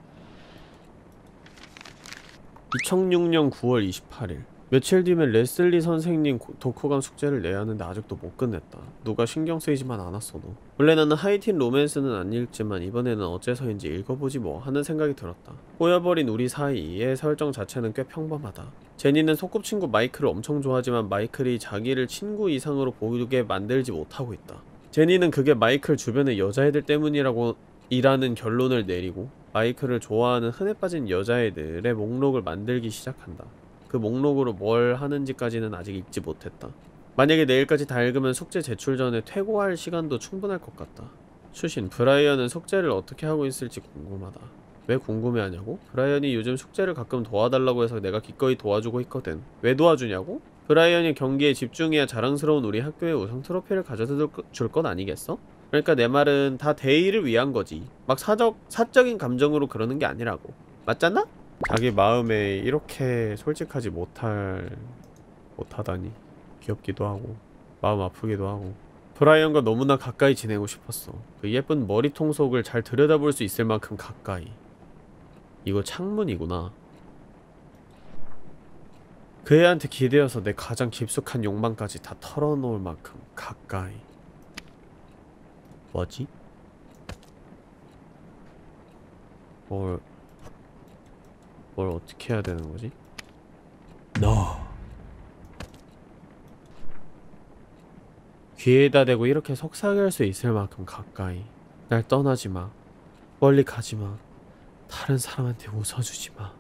2006년 9월 28일 며칠 뒤면 레슬리 선생님 독후감 숙제를 내야 하는데 아직도 못 끝냈다. 누가 신경 쓰이지만 않았어도. 원래 나는 하이틴 로맨스는 안 읽지만 이번에는 어째서인지 읽어보지 뭐 하는 생각이 들었다. 꼬여버린 우리 사이의 설정 자체는 꽤 평범하다. 제니는 소꿉친구 마이클을 엄청 좋아하지만 마이클이 자기를 친구 이상으로 보이게 만들지 못하고 있다. 제니는 그게 마이클 주변의 여자애들 때문이라고 이라는 결론을 내리고 마이클을 좋아하는 흔해 빠진 여자애들의 목록을 만들기 시작한다. 그 목록으로 뭘 하는지까지는 아직 읽지 못했다. 만약에 내일까지 다 읽으면 숙제 제출 전에 퇴고할 시간도 충분할 것 같다. 추신, 브라이언은 숙제를 어떻게 하고 있을지 궁금하다. 왜 궁금해하냐고? 브라이언이 요즘 숙제를 가끔 도와달라고 해서 내가 기꺼이 도와주고 있거든. 왜 도와주냐고? 브라이언이 경기에 집중해야 자랑스러운 우리 학교의 우승 트로피를 가져다 줄 건 아니겠어? 그러니까 내 말은 다 대의를 위한 거지. 막 사적인 감정으로 그러는 게 아니라고. 맞잖아? 자기 마음에 이렇게 솔직하지 못하다니 귀엽기도 하고 마음 아프기도 하고. 브라이언과 너무나 가까이 지내고 싶었어. 그 예쁜 머리통 속을 잘 들여다볼 수 있을 만큼 가까이. 이거 창문이구나. 그 애한테 기대어서 내 가장 깊숙한 욕망까지 다 털어놓을 만큼 가까이. 뭐지? 뭘 어떻게 해야 되는 거지? 귀에다 대고 이렇게 속삭일 수 있을 만큼 가까이. 날 떠나지 마. 멀리 가지 마. 다른 사람한테 웃어주지 마.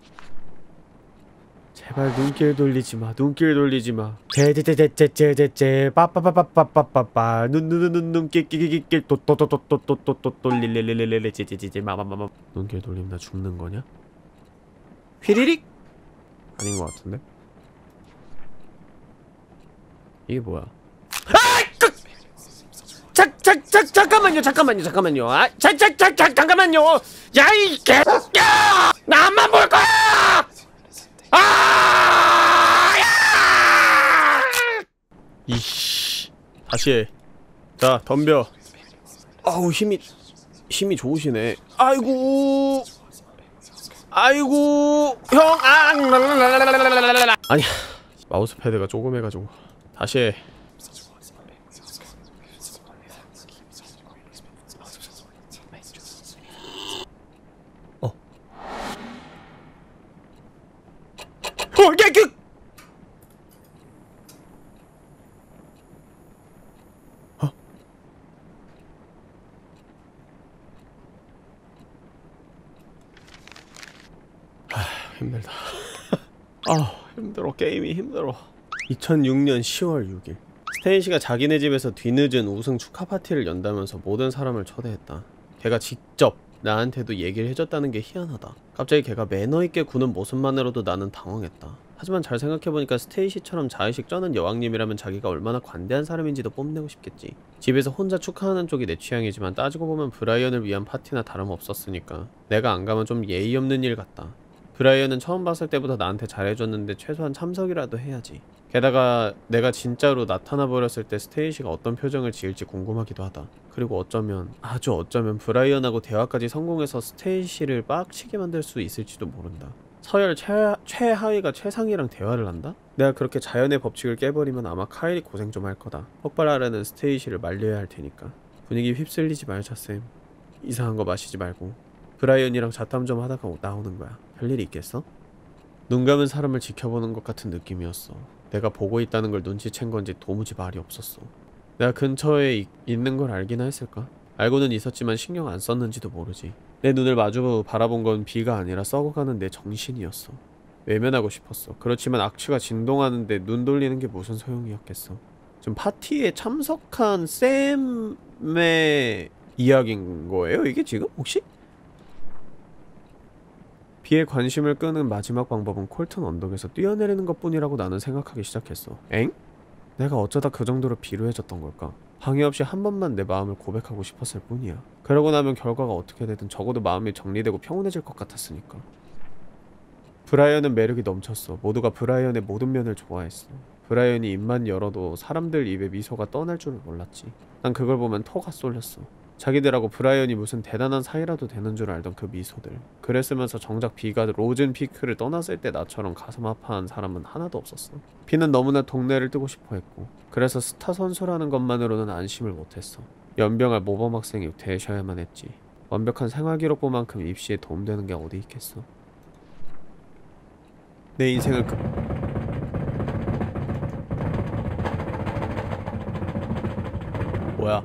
제발 눈길 돌리지 마. 눈길 돌리지 마. 제제제제제제제 빠빠빠빠빠빠빠 눈끼끼끼끼 또또또또또또또또 릴릴릴릴릴 제제제제 마마마마. 눈길 돌리면 나 죽는 거냐? 휘리릭? 아닌 것 같은데? 이게 뭐야? 잠깐만요. 잠깐만요. 야, 이 개새끼야! 나만 볼 거야! 이씨. 다시 해. 자, 덤벼. 아우, 힘이 좋으시네. 아이고, 형, 아니, 마우스 패드가 조금 해가지고. 다시 해. 힘들다. 힘들어. 게임이 힘들어. 2006년 10월 6일 스테이시가 자기네 집에서 뒤늦은 우승 축하 파티를 연다면서 모든 사람을 초대했다. 걔가 직접 나한테도 얘기를 해줬다는 게 희한하다. 갑자기 걔가 매너있게 구는 모습만으로도 나는 당황했다. 하지만 잘 생각해보니까 스테이시처럼 자의식 쩌는 여왕님이라면 자기가 얼마나 관대한 사람인지도 뽐내고 싶겠지. 집에서 혼자 축하하는 쪽이 내 취향이지만 따지고 보면 브라이언을 위한 파티나 다름없었으니까 내가 안 가면 좀 예의 없는 일 같다. 브라이언은 처음 봤을 때부터 나한테 잘해줬는데 최소한 참석이라도 해야지. 게다가 내가 진짜로 나타나 버렸을 때 스테이시가 어떤 표정을 지을지 궁금하기도 하다. 그리고 어쩌면, 아주 어쩌면 브라이언하고 대화까지 성공해서 스테이시를 빡치게 만들 수 있을지도 모른다. 서열 최하위가 최상위랑 대화를 한다? 내가 그렇게 자연의 법칙을 깨버리면 아마 카일이 고생 좀 할 거다. 폭발하려는 스테이시를 말려야 할 테니까. 분위기 휩쓸리지 말자, 쌤. 이상한 거 마시지 말고. 브라이언이랑 잡담 좀 하다가 나오는 거야. 별일이 있겠어? 눈 감은 사람을 지켜보는 것 같은 느낌이었어. 내가 보고 있다는 걸 눈치챈 건지 도무지 말이 없었어. 내가 근처에 있는 걸 알기나 했을까? 알고는 있었지만 신경 안 썼는지도 모르지. 내 눈을 마주 바라본 건 비가 아니라 썩어가는 내 정신이었어. 외면하고 싶었어. 그렇지만 악취가 진동하는데 눈 돌리는 게 무슨 소용이었겠어. 지금 파티에 참석한 쌤의 이야기인 거예요? 이게 지금? 혹시? 비에 관심을 끄는 마지막 방법은 콜튼 언덕에서 뛰어내리는 것뿐이라고 나는 생각하기 시작했어. 엥? 내가 어쩌다 그 정도로 비루해졌던 걸까? 방해 없이 한 번만 내 마음을 고백하고 싶었을 뿐이야. 그러고 나면 결과가 어떻게 되든 적어도 마음이 정리되고 평온해질 것 같았으니까. 브라이언은 매력이 넘쳤어. 모두가 브라이언의 모든 면을 좋아했어. 브라이언이 입만 열어도 사람들 입에 미소가 떠날 줄을 몰랐지. 난 그걸 보면 토가 쏠렸어. 자기들하고 브라이언이 무슨 대단한 사이라도 되는 줄 알던 그 미소들. 그랬으면서 정작 비가 로즌 피크를 떠났을 때 나처럼 가슴 아파한 사람은 하나도 없었어. 비는 너무나 동네를 뜨고 싶어 했고, 그래서 스타 선수라는 것만으로는 안심을 못했어. 연병할 모범 학생이 되셔야만 했지. 완벽한 생활기록부만큼 입시에 도움되는 게 어디 있겠어. 내 인생을 뭐야?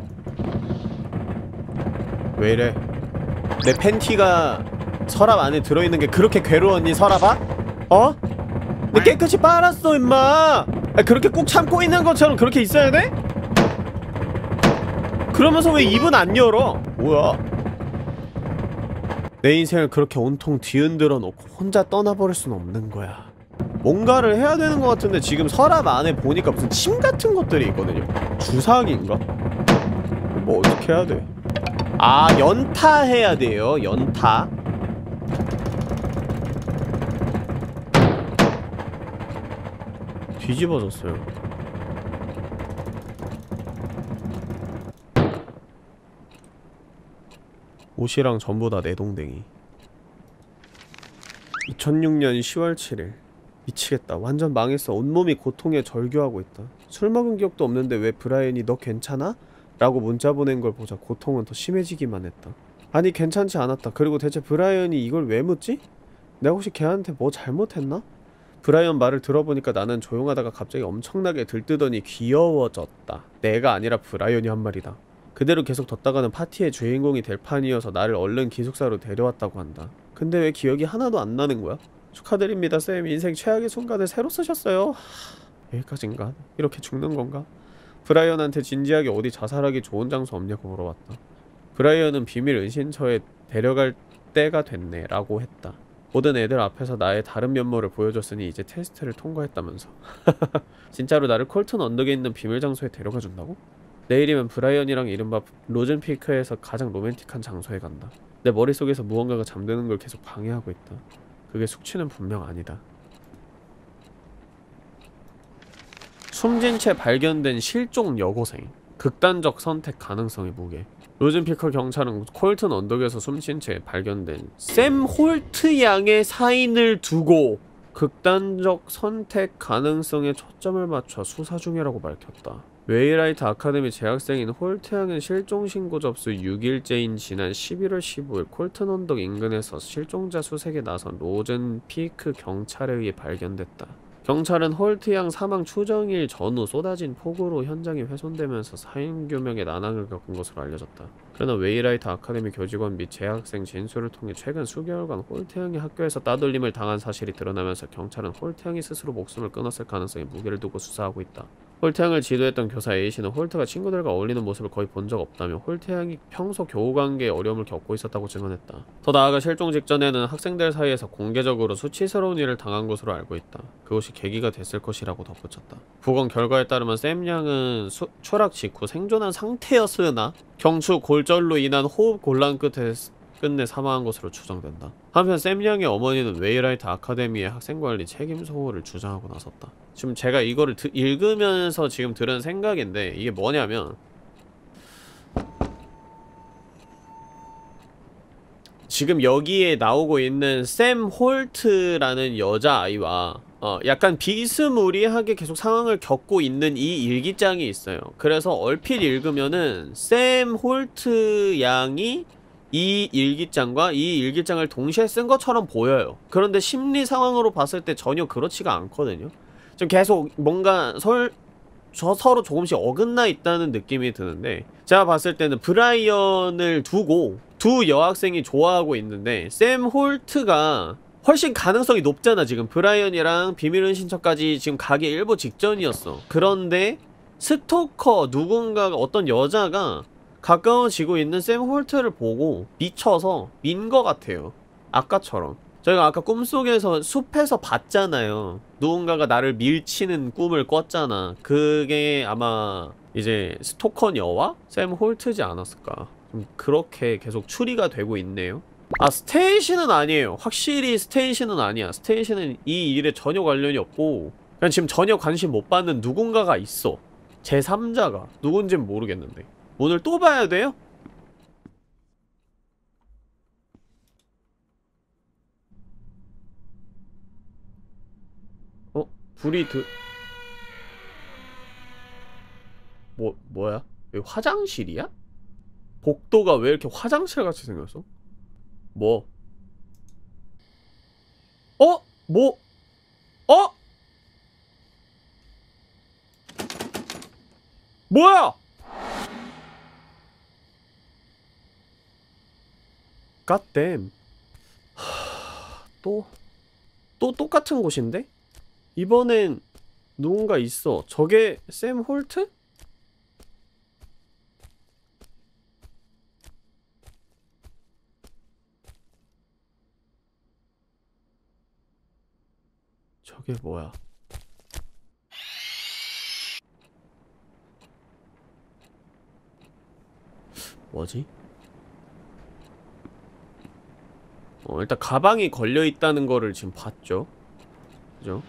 왜 이래? 내 팬티가 서랍 안에 들어있는 게 그렇게 괴로웠니, 서랍아? 어? 내 깨끗이 빨았어, 임마! 그렇게 꾹 참고 있는 것처럼 그렇게 있어야 돼? 그러면서 왜 입은 안 열어? 뭐야? 내 인생을 그렇게 온통 뒤흔들어 놓고 혼자 떠나버릴 순 없는 거야. 뭔가를 해야 되는 것 같은데 지금 서랍 안에 보니까 무슨 침 같은 것들이 있거든요. 주사기인가? 뭐 어떻게 해야 돼? 아, 연타해야 돼요. 연타. 뒤집어졌어요. 옷이랑 전부 다 내동댕이. 2006년 10월 7일. 미치겠다. 완전 망했어. 온몸이 고통에 절규하고 있다. 술 먹은 기억도 없는데 왜 브라이언이 너 괜찮아? 라고 문자 보낸 걸 보자 고통은 더 심해지기만 했다. 아니 괜찮지 않았다. 그리고 대체 브라이언이 이걸 왜 묻지? 내가 혹시 걔한테 뭐 잘못했나? 브라이언 말을 들어보니까 나는 조용하다가 갑자기 엄청나게 들뜨더니 귀여워졌다. 내가 아니라 브라이언이 한 말이다. 그대로 계속 뒀다가는 파티의 주인공이 될 판이어서 나를 얼른 기숙사로 데려왔다고 한다. 근데 왜 기억이 하나도 안 나는 거야? 축하드립니다 쌤. 인생 최악의 순간을 새로 쓰셨어요. 여기까진가? 이렇게 죽는 건가? 브라이언한테 진지하게 어디 자살하기 좋은 장소 없냐고 물어봤다. 브라이언은 비밀 은신처에 데려갈 때가 됐네 라고 했다. 모든 애들 앞에서 나의 다른 면모를 보여줬으니 이제 테스트를 통과했다면서. 진짜로 나를 콜튼 언덕에 있는 비밀 장소에 데려가 준다고? 내일이면 브라이언이랑 이른바 로즌피크에서 가장 로맨틱한 장소에 간다. 내 머릿속에서 무언가가 잠드는 걸 계속 방해하고 있다. 그게 숙취는 분명 아니다. 숨진 채 발견된 실종 여고생. 극단적 선택 가능성의 무게. 로즌피커 경찰은 콜튼 언덕에서 숨진 채 발견된 샘 홀트 양의 사인을 두고 극단적 선택 가능성에 초점을 맞춰 수사 중이라고 밝혔다. 웨이라이트 아카데미 재학생인 홀트 양은 실종 신고 접수 6일째인 지난 11월 15일 콜튼 언덕 인근에서 실종자 수색에 나선 로즌 피크 경찰에 의해 발견됐다. 경찰은 홀트 양 사망 추정일 전후 쏟아진 폭우로 현장이 훼손되면서 사인규명에 난항을 겪은 것으로 알려졌다. 그러나 웨이라이트 아카데미 교직원 및 재학생 진술을 통해 최근 수개월간 홀트 양이 학교에서 따돌림을 당한 사실이 드러나면서 경찰은 홀트 양이 스스로 목숨을 끊었을 가능성에 무게를 두고 수사하고 있다. 홀트 양을 지도했던 교사 A씨는 홀트가 친구들과 어울리는 모습을 거의 본 적 없다며 홀트 양이 평소 교우관계에 어려움을 겪고 있었다고 증언했다. 더 나아가 실종 직전에는 학생들 사이에서 공개적으로 수치스러운 일을 당한 것으로 알고 있다. 그것이 계기가 됐을 것이라고 덧붙였다. 부검 결과에 따르면 샘 양은 추락 직후 생존한 상태였으나 경추 골절로 인한 호흡 곤란 끝내 사망한 것으로 추정된다. 한편 샘 양의 어머니는 웨이라이트 아카데미의 학생관리 책임 소홀을 주장하고 나섰다. 지금 제가 이거를 읽으면서 지금 들은 생각인데 이게 뭐냐면 지금 여기에 나오고 있는 샘 홀트라는 여자아이와 약간 비스무리하게 계속 상황을 겪고 있는 이 일기장이 있어요. 그래서 얼핏 읽으면은 샘 홀트 양이 이 일기장과 이 일기장을 동시에 쓴 것처럼 보여요. 그런데 심리 상황으로 봤을 때 전혀 그렇지가 않거든요. 좀 계속 뭔가 서로 조금씩 어긋나 있다는 느낌이 드는데, 제가 봤을 때는 브라이언을 두고 두 여학생이 좋아하고 있는데 샘 홀트가 훨씬 가능성이 높잖아. 지금 브라이언이랑 비밀은신처까지 지금 가기 일보 직전이었어. 그런데 스토커 누군가가, 어떤 여자가 가까워지고 있는 샘 홀트를 보고 미쳐서 민 것 같아요. 아까처럼 저희가 아까 꿈속에서 숲에서 봤잖아요. 누군가가 나를 밀치는 꿈을 꿨잖아. 그게 아마 이제 스토커녀와 샘 홀트지 않았을까. 그렇게 계속 추리가 되고 있네요. 아, 스테이시는 아니에요. 확실히 스테이시는 아니야. 스테이시는 이 일에 전혀 관련이 없고 그냥 지금 전혀 관심 못 받는 누군가가 있어. 제3자가 누군진 모르겠는데. 오늘 또 봐야 돼요? 불이 뭐야? 여기 화장실이야? 복도가 왜 이렇게 화장실같이 생겼어? 뭐? 뭐? 어? 뭐야? 갓댐. 또 똑같은 곳인데? 이번엔 누군가 있어. 저게 샘 홀트? 저게 뭐야? 뭐지? 일단 가방이 걸려있다는 거를 지금 봤죠? 그죠?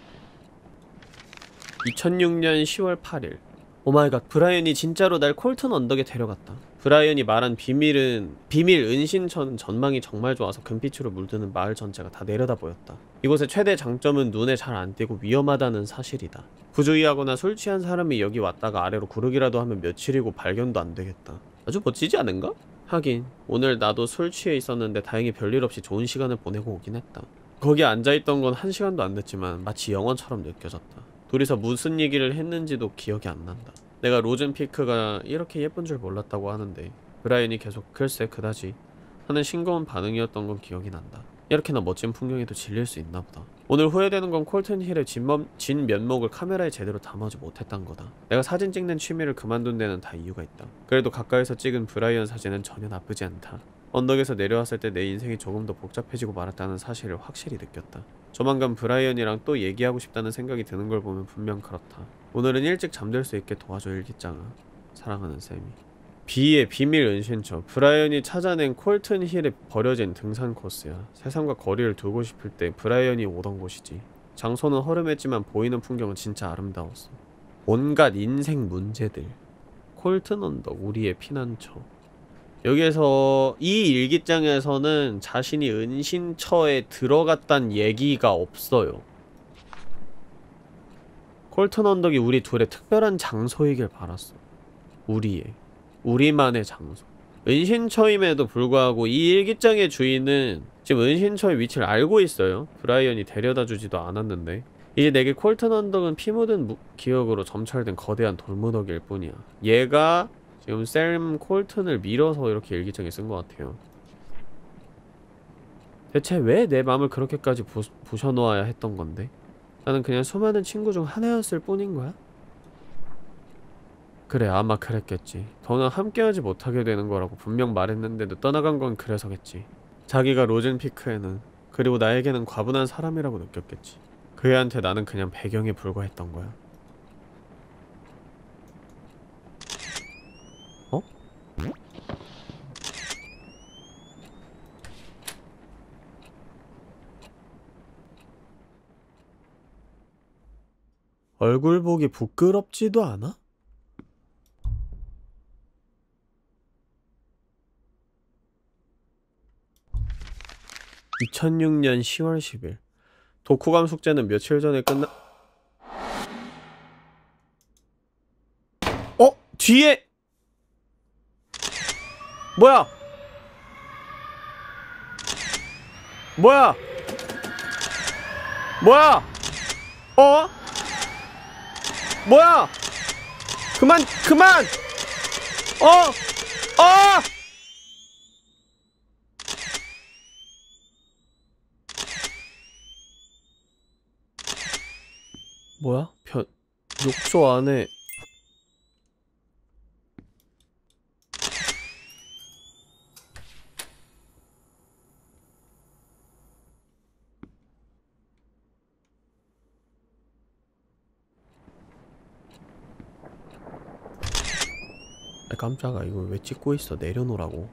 2006년 10월 8일. 오마이갓, 브라이언이 진짜로 날 콜튼 언덕에 데려갔다. 브라이언이 말한 비밀 은신처는 전망이 정말 좋아서 금빛으로 물드는 마을 전체가 다 내려다 보였다. 이곳의 최대 장점은 눈에 잘 안 띄고 위험하다는 사실이다. 부주의하거나 술 취한 사람이 여기 왔다가 아래로 구르기라도 하면 며칠이고 발견도 안 되겠다. 아주 멋지지 않은가? 하긴 오늘 나도 술 취해 있었는데 다행히 별일 없이 좋은 시간을 보내고 오긴 했다. 거기 앉아있던 건 1시간도 안 됐지만 마치 영원처럼 느껴졌다. 둘이서 무슨 얘기를 했는지도 기억이 안 난다. 내가 로즌피크가 이렇게 예쁜 줄 몰랐다고 하는데 브라이언이 계속 글쎄 그다지 하는 싱거운 반응이었던 건 기억이 난다. 이렇게나 멋진 풍경에도 질릴 수 있나 보다. 오늘 후회되는 건 콜튼 힐의 진 면목을 카메라에 제대로 담아지 못했단 거다. 내가 사진 찍는 취미를 그만둔 데는 다 이유가 있다. 그래도 가까이서 찍은 브라이언 사진은 전혀 나쁘지 않다. 언덕에서 내려왔을 때 내 인생이 조금 더 복잡해지고 말았다는 사실을 확실히 느꼈다. 조만간 브라이언이랑 또 얘기하고 싶다는 생각이 드는 걸 보면 분명 그렇다. 오늘은 일찍 잠들 수 있게 도와줘 일기장아. 사랑하는 쌤이. B의 비밀 은신처. 브라이언이 찾아낸 콜튼 힐에 버려진 등산 코스야. 세상과 거리를 두고 싶을 때 브라이언이 오던 곳이지. 장소는 허름했지만 보이는 풍경은 진짜 아름다웠어. 온갖 인생 문제들. 콜튼 언덕, 우리의 피난처. 여기에서 이 일기장에서는 자신이 은신처에 들어갔단 얘기가 없어요. 콜튼 언덕이 우리 둘의 특별한 장소이길 바랐어. 우리만의 장소. 은신처임에도 불구하고 이 일기장의 주인은 지금 은신처의 위치를 알고 있어요. 브라이언이 데려다주지도 않았는데. 이제 내게 콜튼 언덕은 피 묻은 기억으로 점철된 거대한 돌무더기일 뿐이야. 얘가 지금 샘 콜튼을 밀어서 이렇게 일기장에 쓴 것 같아요. 대체 왜 내 맘을 그렇게까지 부셔놓아야 했던 건데? 나는 그냥 수많은 친구 중 하나였을 뿐인 거야? 그래, 아마 그랬겠지. 더는 함께하지 못하게 되는 거라고 분명 말했는데도 떠나간 건 그래서겠지. 자기가 로젠피크에는, 그리고 나에게는 과분한 사람이라고 느꼈겠지. 그 애한테 나는 그냥 배경에 불과했던 거야. 어? 얼굴 보기 부끄럽지도 않아? (2006년 10월 10일) 독후감 숙제는 며칠 전에 뒤에! 뭐야! 뭐야! 뭐야! 뭐야? 그만! 어! 뭐야? 욕조 안에 깜짝아, 이걸 왜 찍고 있어? 내려놓으라고.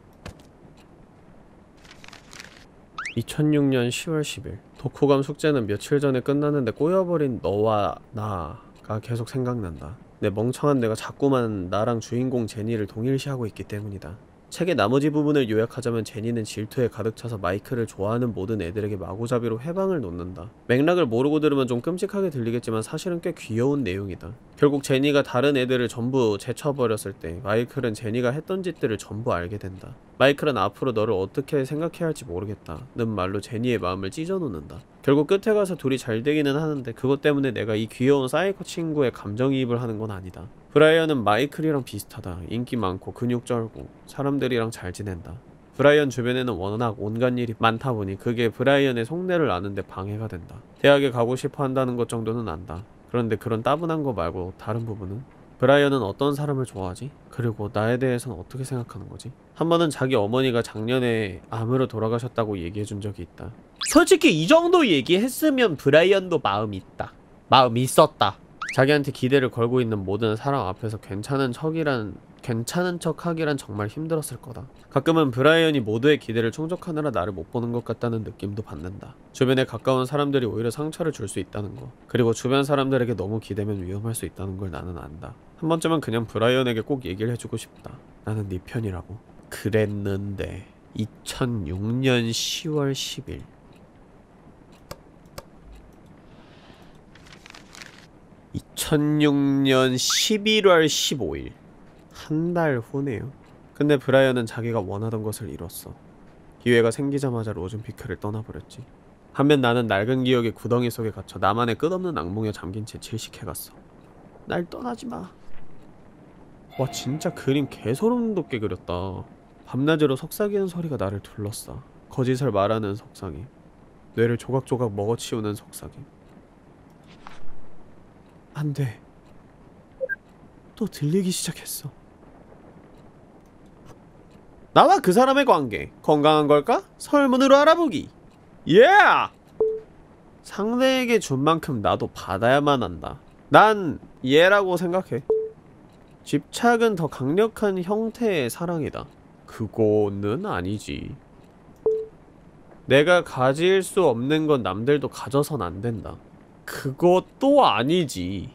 2006년 10월 10일 독후감 숙제는 며칠 전에 끝났는데 꼬여버린 너와 나가 계속 생각난다. 내 멍청한 내가 자꾸만 나랑 주인공 제니를 동일시하고 있기 때문이다. 책의 나머지 부분을 요약하자면 제니는 질투에 가득 차서 마이크를 좋아하는 모든 애들에게 마구잡이로 회방을 놓는다. 맥락을 모르고 들으면 좀 끔찍하게 들리겠지만 사실은 꽤 귀여운 내용이다. 결국 제니가 다른 애들을 전부 제쳐버렸을 때 마이클은 제니가 했던 짓들을 전부 알게 된다. 마이클은 앞으로 너를 어떻게 생각해야 할지 모르겠다 는 말로 제니의 마음을 찢어놓는다. 결국 끝에 가서 둘이 잘 되기는 하는데 그것 때문에 내가 이 귀여운 사이코 친구의 감정이입을 하는 건 아니다. 브라이언은 마이클이랑 비슷하다. 인기 많고 근육 쩔고 사람들이랑 잘 지낸다. 브라이언 주변에는 워낙 온갖 일이 많다 보니 그게 브라이언의 속내를 아는데 방해가 된다. 대학에 가고 싶어 한다는 것 정도는 안다. 그런데 그런 따분한 거 말고 다른 부분은? 브라이언은 어떤 사람을 좋아하지? 그리고 나에 대해서는 어떻게 생각하는 거지? 한 번은 자기 어머니가 작년에 암으로 돌아가셨다고 얘기해준 적이 있다. 솔직히 이 정도 얘기했으면 브라이언도 마음이 있다. 마음이 있었다. 자기한테 기대를 걸고 있는 모든 사람 앞에서 괜찮은 척 하기란 정말 힘들었을 거다. 가끔은 브라이언이 모두의 기대를 충족하느라 나를 못 보는 것 같다는 느낌도 받는다. 주변에 가까운 사람들이 오히려 상처를 줄 수 있다는 거, 그리고 주변 사람들에게 너무 기대면 위험할 수 있다는 걸 나는 안다. 한 번쯤은 그냥 브라이언에게 꼭 얘기를 해주고 싶다. 나는 네 편이라고. 그랬는데 2006년 10월 10일 2006년 11월 15일 한 달 후네요. 근데 브라이언은 자기가 원하던 것을 이뤘어. 기회가 생기자마자 로즌피크를 떠나버렸지. 반면 나는 낡은 기억의 구덩이 속에 갇혀 나만의 끝없는 악몽에 잠긴 채 질식해갔어. 날 떠나지마. 와, 진짜 그림 개소름 돋게 그렸다. 밤낮으로 속삭이는 소리가 나를 둘러싸. 거짓을 말하는 속삭임, 뇌를 조각조각 먹어치우는 속삭임. 안돼. 또 들리기 시작했어. 나와 그 사람의 관계 건강한 걸까? 설문으로 알아보기. 예! 상대에게 준 만큼 나도 받아야만 한다. 난 얘라고 생각해. 집착은 더 강력한 형태의 사랑이다. 그거는 아니지. 내가 가질 수 없는 건 남들도 가져선 안 된다. 그것도 아니지.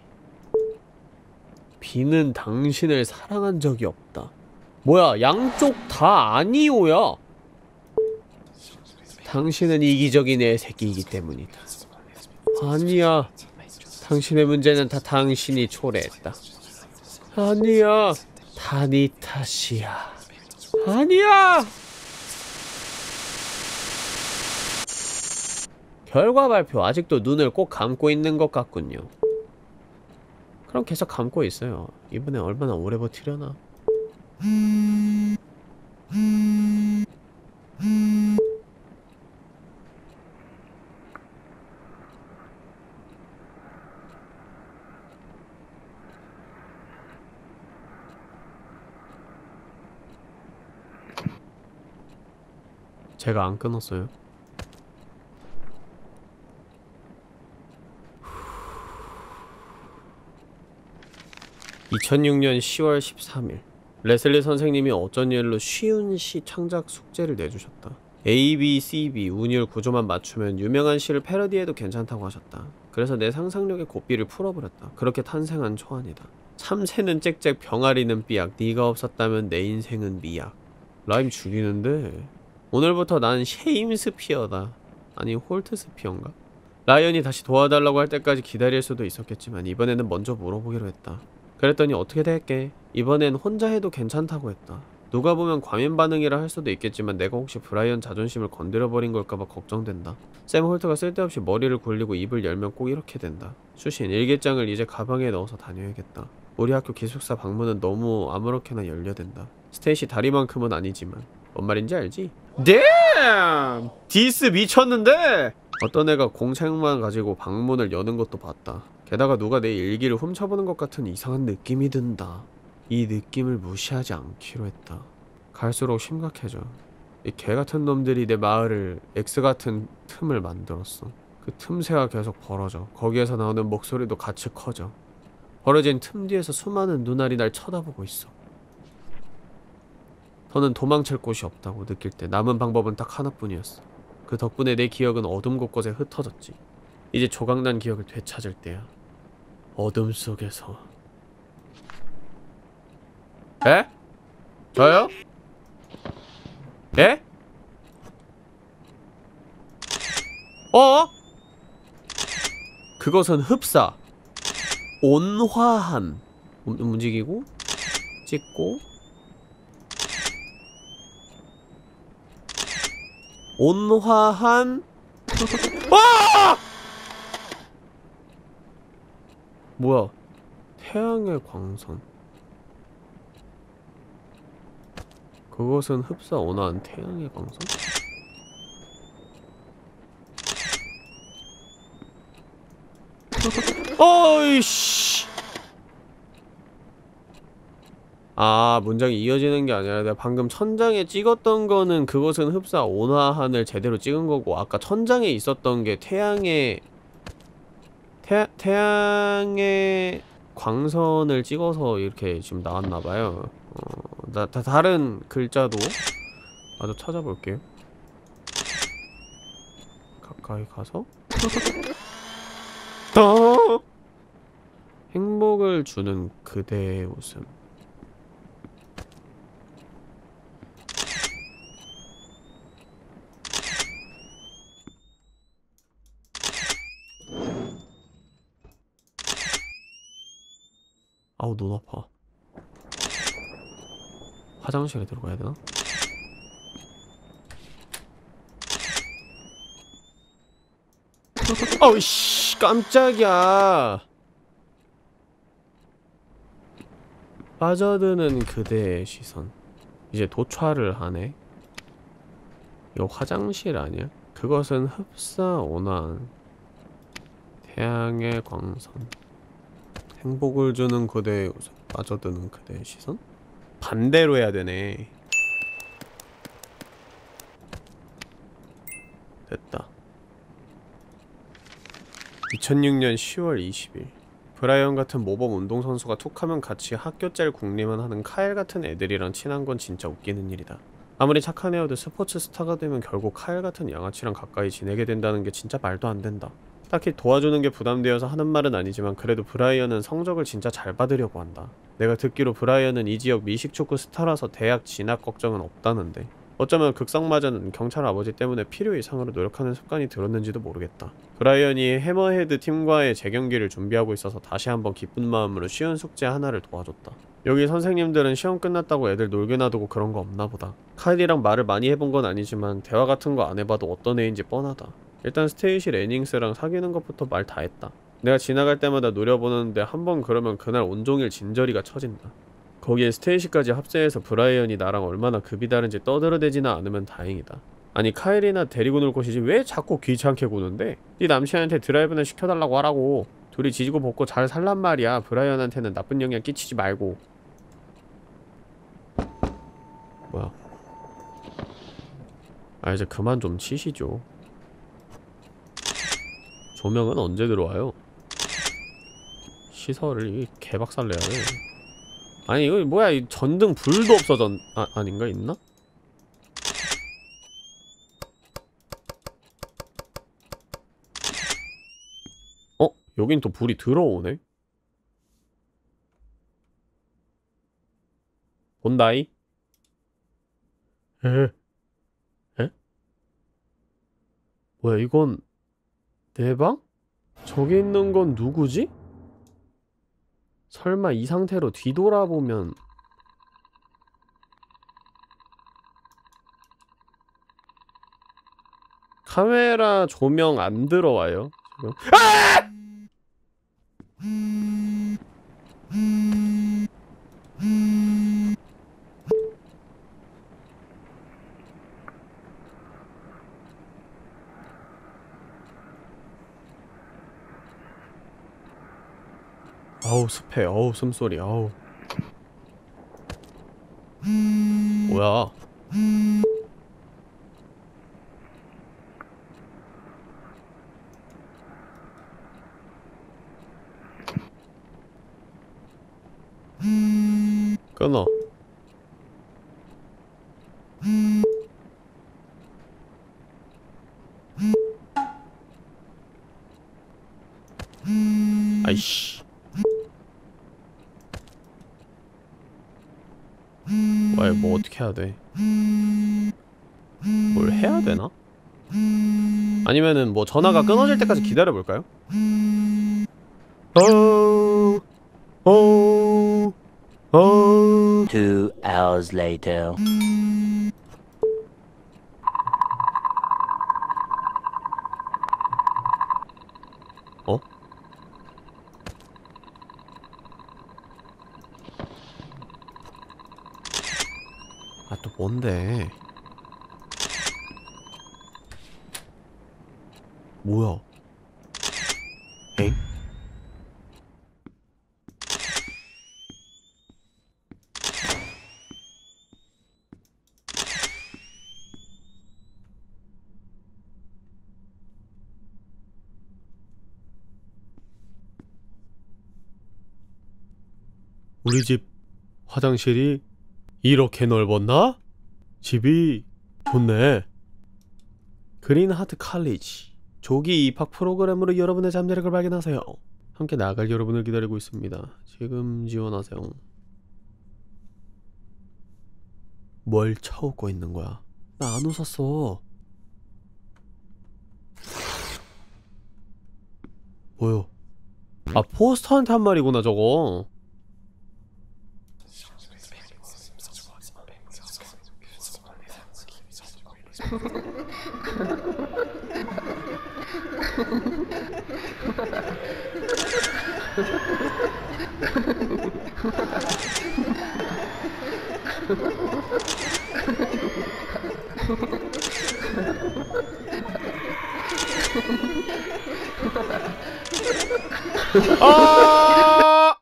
비는 당신을 사랑한 적이 없다. 뭐야, 양쪽 다 아니오야. 당신은 이기적인 애새끼이기 때문이다. 아니야. 당신의 문제는 다 당신이 초래했다. 아니야. 다 네 탓이야. 아니야. 결과 발표. 아직도 눈을 꼭 감고 있는 것 같군요. 그럼 계속 감고 있어요. 이번엔 얼마나 오래 버티려나? 제가 안 끊었어요. 2006년 10월 13일 레슬리 선생님이 어쩐 일로 쉬운 시 창작 숙제를 내주셨다. A, B, C, B 운율 구조만 맞추면 유명한 시를 패러디해도 괜찮다고 하셨다. 그래서 내 상상력의 고삐를 풀어버렸다. 그렇게 탄생한 초안이다. 참새는 짹짹 병아리는 삐약 네가 없었다면 내 인생은 미약. 라임 죽이는데? 오늘부터 난 셰임스피어다. 아니 홀트스피어인가? 라이언이 다시 도와달라고 할 때까지 기다릴 수도 있었겠지만 이번에는 먼저 물어보기로 했다. 그랬더니 어떻게 될게? 이번엔 혼자 해도 괜찮다고 했다. 누가 보면 과민 반응이라 할 수도 있겠지만 내가 혹시 브라이언 자존심을 건드려버린 걸까봐 걱정된다. 샘 홀트가 쓸데없이 머리를 굴리고 입을 열면 꼭 이렇게 된다. 수신, 일기장을 이제 가방에 넣어서 다녀야겠다. 우리 학교 기숙사 방문은 너무 아무렇게나 열려댄다. 스테이시 다리만큼은 아니지만 뭔 말인지 알지? 댐! 디스 미쳤는데? 어떤 애가 공책만 가지고 방문을 여는 것도 봤다. 게다가 누가 내 일기를 훔쳐보는 것 같은 이상한 느낌이 든다. 이 느낌을 무시하지 않기로 했다. 갈수록 심각해져. 이 개같은 놈들이 내 마을을 X같은 틈을 만들었어. 그 틈새가 계속 벌어져. 거기에서 나오는 목소리도 같이 커져. 벌어진 틈 뒤에서 수많은 눈알이 날 쳐다보고 있어. 더는 도망칠 곳이 없다고 느낄 때 남은 방법은 딱 하나뿐이었어. 그 덕분에 내 기억은 어둠 곳곳에 흩어졌지. 이제 조각난 기억을 되찾을 때야. 어둠 속에서. 에? 저요? 에? 어? 그것은 흡사. 온화한. 움직이고 찍고 온화한. 와! 뭐야? 태양의 광선. 그것은 흡사 온화한 태양의 광선? 어이씨. 아, 문장이 이어지는 게 아니라 내가 방금 천장에 찍었던 거는 그것은 흡사 온화한을 제대로 찍은 거고, 아까 천장에 있었던 게 태양의 광선을 찍어서 이렇게 지금 나왔나봐요. 다른 글자도 마저 찾아볼게요. 가까이 가서 행복을 주는 그대의 웃음. 아우, 눈 아파. 화장실에 들어가야 되나? 어이씨, 깜짝이야. 빠져드는 그대의 시선. 이제 도착을 하네. 이거 화장실 아니야? 그것은 흡사 온화한 태양의 광선. 행복을 주는 그대의 웃음. 빠져드는 그대의 시선? 반대로 해야 되네. 됐다. 2006년 10월 20일. 브라이언 같은 모범 운동선수가 툭하면 같이 학교 짤 국리만 하는 카일 같은 애들이랑 친한 건 진짜 웃기는 일이다. 아무리 착한 애여도 스포츠 스타가 되면 결국 카일 같은 양아치랑 가까이 지내게 된다는 게 진짜 말도 안 된다. 딱히 도와주는 게 부담되어서 하는 말은 아니지만 그래도 브라이언은 성적을 진짜 잘 받으려고 한다. 내가 듣기로 브라이언은 이 지역 미식축구 스타라서 대학 진학 걱정은 없다는데, 어쩌면 극성마저는 경찰 아버지 때문에 필요 이상으로 노력하는 습관이 들었는지도 모르겠다. 브라이언이 해머헤드 팀과의 재경기를 준비하고 있어서 다시 한번 기쁜 마음으로 쉬운 숙제 하나를 도와줬다. 여기 선생님들은 시험 끝났다고 애들 놀게 놔두고 그런 거 없나 보다. 카일이랑 말을 많이 해본 건 아니지만 대화 같은 거 안 해봐도 어떤 애인지 뻔하다. 일단 스테이시 레닝스랑 사귀는 것부터 말 다 했다. 내가 지나갈 때마다 노려보는데 한번 그러면 그날 온종일 진저리가 처진다. 거기에 스테이시까지 합세해서 브라이언이 나랑 얼마나 급이 다른지 떠들어대지나 않으면 다행이다. 아니, 카일이나 데리고 놀 것이지 왜 자꾸 귀찮게 구는데? 네 남친한테 드라이브는 시켜달라고 하라고. 둘이 지지고 볶고 잘 살란 말이야. 브라이언한테는 나쁜 영향 끼치지 말고. 뭐야? 아, 이제 그만 좀 치시죠. 조명은 언제 들어와요? 시설을 이 개박살내야 돼. 아니, 이거 뭐야, 이 전등 불도 없어졌... 아닌가? 있나? 여긴 또 불이 들어오네? 본다이? 에? 에? 뭐야, 이건 내 방? 저기 있는 건 누구지? 설마 이 상태로 뒤돌아보면 카메라 조명 안 들어와요 지금. 아! 어우 습해. 어우 숨소리. 어우 뭐야. 끊어. 아이씨. 와, 뭐 어떻게 해야 돼? 뭘 해야 되나? 아니면은 뭐 전화가 끊어질 때까지 기다려 볼까요? Two hours later. 어? 아, 또 뭔데? 뭐야? 엥? 우리 집 화장실이 이렇게 넓었나? 집이 좋네. 그린하트 칼리지 조기 입학 프로그램으로 여러분의 잠재력을 발견하세요. 함께 나아갈 여러분을 기다리고 있습니다. 지금 지원하세요. 뭘 쳐웃고 있는 거야? 나 안 웃었어. 뭐요? 아, 포스터한테 한 말이구나 저거. 아!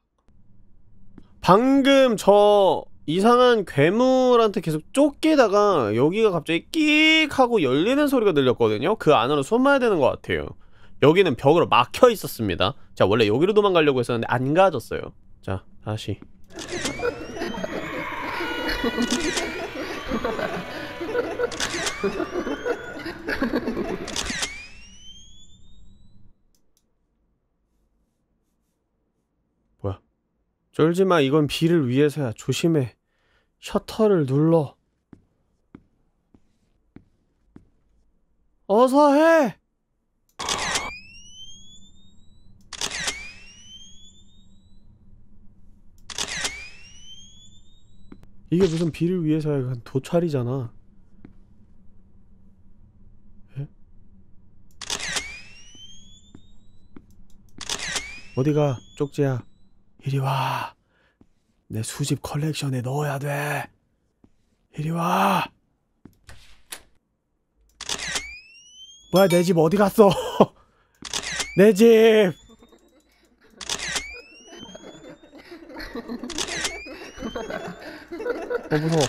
방금 저 이상한 괴물한테 계속 쫓기다가 여기가 갑자기 끽 하고 열리는 소리가 들렸거든요? 그 안으로 숨어야 되는 것 같아요. 여기는 벽으로 막혀 있었습니다. 자, 원래 여기로 도망가려고 했었는데 안 가졌어요. 자, 다시. 뭐야? 쫄지마, 이건 비를 위해서야. 조심해. 셔터를 눌러. 어서 해! 이게 무슨 비를 위해서야. 이건 도찰이잖아. 에? 어디가, 쪽지야. 이리 와. 내 수집 컬렉션에 넣어야 돼. 이리 와. 뭐야, 내 집 어디 갔어? 내 집. 무서워.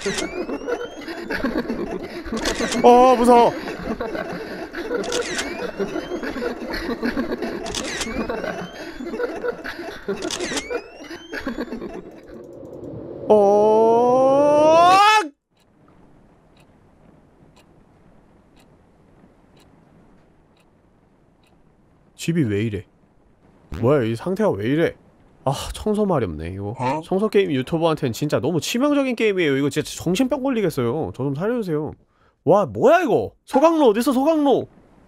무서워. 집이 왜 이래? 뭐야, 이 상태가 왜 이래? 아, 청소 마렵네 이거. 청소 게임 유튜버한테는 진짜 너무 치명적인 게임이에요. 이거 진짜 정신병 걸리겠어요. 저 좀 살려주세요. 와, 뭐야 이거? 소각로 어딨어, 소각로?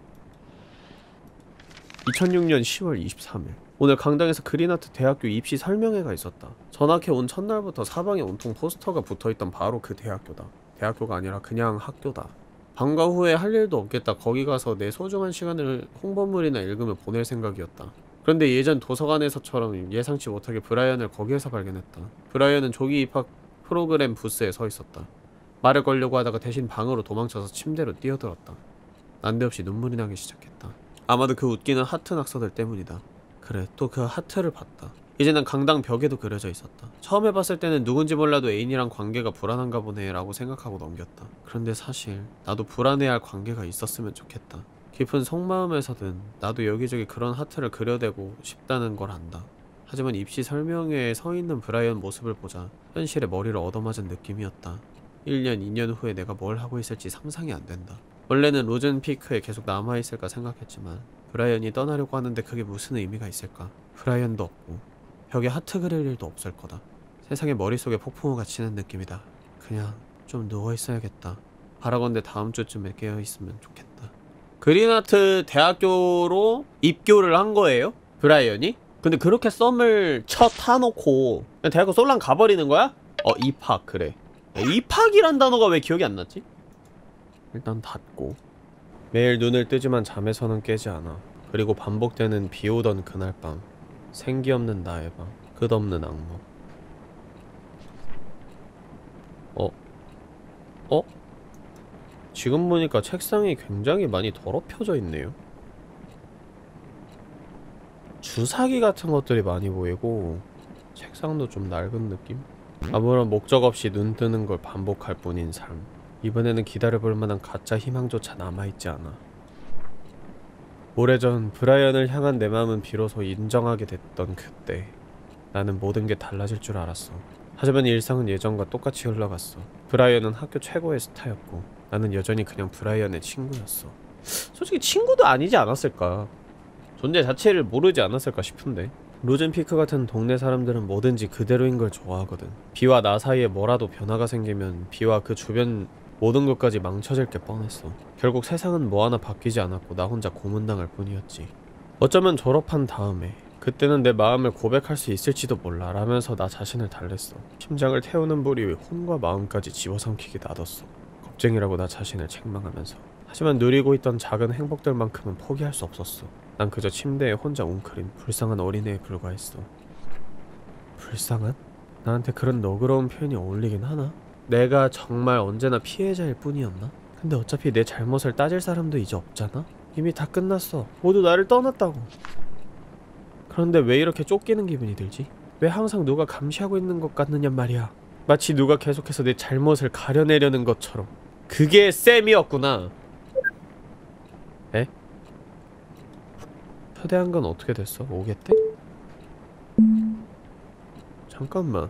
2006년 10월 23일 오늘 강당에서 그린하트 대학교 입시 설명회가 있었다. 전학해 온 첫날부터 사방에 온통 포스터가 붙어있던 바로 그 대학교다. 대학교가 아니라 그냥 학교다. 방과 후에 할 일도 없겠다. 거기 가서 내 소중한 시간을 홍보물이나 읽으며 보낼 생각이었다. 그런데 예전 도서관에서처럼 예상치 못하게 브라이언을 거기에서 발견했다. 브라이언은 조기 입학 프로그램 부스에 서 있었다. 말을 걸려고 하다가 대신 방으로 도망쳐서 침대로 뛰어들었다. 난데없이 눈물이 나기 시작했다. 아마도 그 웃기는 하트 낙서들 때문이다. 그래, 또 그 하트를 봤다. 이제는 강당 벽에도 그려져 있었다. 처음 해봤을 때는 누군지 몰라도 애인이랑 관계가 불안한가 보네 라고 생각하고 넘겼다. 그런데 사실 나도 불안해할 관계가 있었으면 좋겠다. 깊은 속마음에서든 나도 여기저기 그런 하트를 그려대고 싶다는 걸 안다. 하지만 입시 설명회에 서있는 브라이언 모습을 보자 현실에 머리를 얻어맞은 느낌이었다. 1년, 2년 후에 내가 뭘 하고 있을지 상상이 안 된다. 원래는 로즌피크에 계속 남아있을까 생각했지만 브라이언이 떠나려고 하는데 그게 무슨 의미가 있을까? 브라이언도 없고 벽에 하트 그릴 일도 없을 거다. 세상에 머릿속에 폭풍우가 치는 느낌이다. 그냥 좀 누워있어야겠다. 바라건대 다음 주쯤에 깨어있으면 좋겠다. 그린아트 대학교로 입교를 한 거예요? 브라이언이? 근데 그렇게 썸을 쳐 타놓고 그냥 대학교 쏠랑 가버리는 거야? 입학. 그래. 입학이란 단어가 왜 기억이 안 났지? 일단 닫고 매일 눈을 뜨지만 잠에서는 깨지 않아. 그리고 반복되는 비오던 그날 밤, 생기 없는 나의 밤, 끝없는 악몽. 지금 보니까 책상이 굉장히 많이 더럽혀져 있네요. 주사기 같은 것들이 많이 보이고 책상도 좀 낡은 느낌? 아무런 목적 없이 눈 뜨는 걸 반복할 뿐인 삶. 이번에는 기다려볼 만한 가짜 희망조차 남아있지 않아. 오래전 브라이언을 향한 내 마음은 비로소 인정하게 됐던 그때 나는 모든 게 달라질 줄 알았어. 하지만 일상은 예전과 똑같이 흘러갔어. 브라이언은 학교 최고의 스타였고 나는 여전히 그냥 브라이언의 친구였어. 솔직히 친구도 아니지 않았을까? 존재 자체를 모르지 않았을까 싶은데. 로젠피크 같은 동네 사람들은 뭐든지 그대로인 걸 좋아하거든. 비와 나 사이에 뭐라도 변화가 생기면 비와 그 주변 모든 것까지 망쳐질 게 뻔했어. 결국 세상은 뭐 하나 바뀌지 않았고 나 혼자 고문당할 뿐이었지. 어쩌면 졸업한 다음에 그때는 내 마음을 고백할 수 있을지도 몰라 라면서 나 자신을 달랬어. 심장을 태우는 불이 혼과 마음까지 집어삼키게 놔뒀어. 겁쟁이라고 나 자신을 책망하면서. 하지만 누리고 있던 작은 행복들만큼은 포기할 수 없었어. 난 그저 침대에 혼자 웅크린 불쌍한 어린애에 불과했어. 불쌍한? 나한테 그런 너그러운 표현이 어울리긴 하나? 내가 정말 언제나 피해자일 뿐이었나? 근데 어차피 내 잘못을 따질 사람도 이제 없잖아? 이미 다 끝났어. 모두 나를 떠났다고. 그런데 왜 이렇게 쫓기는 기분이 들지? 왜 항상 누가 감시하고 있는 것 같느냔 말이야. 마치 누가 계속해서 내 잘못을 가려내려는 것처럼. 그게 쌤이었구나. 에? 초대한 건 어떻게 됐어? 오겠대? 잠깐만.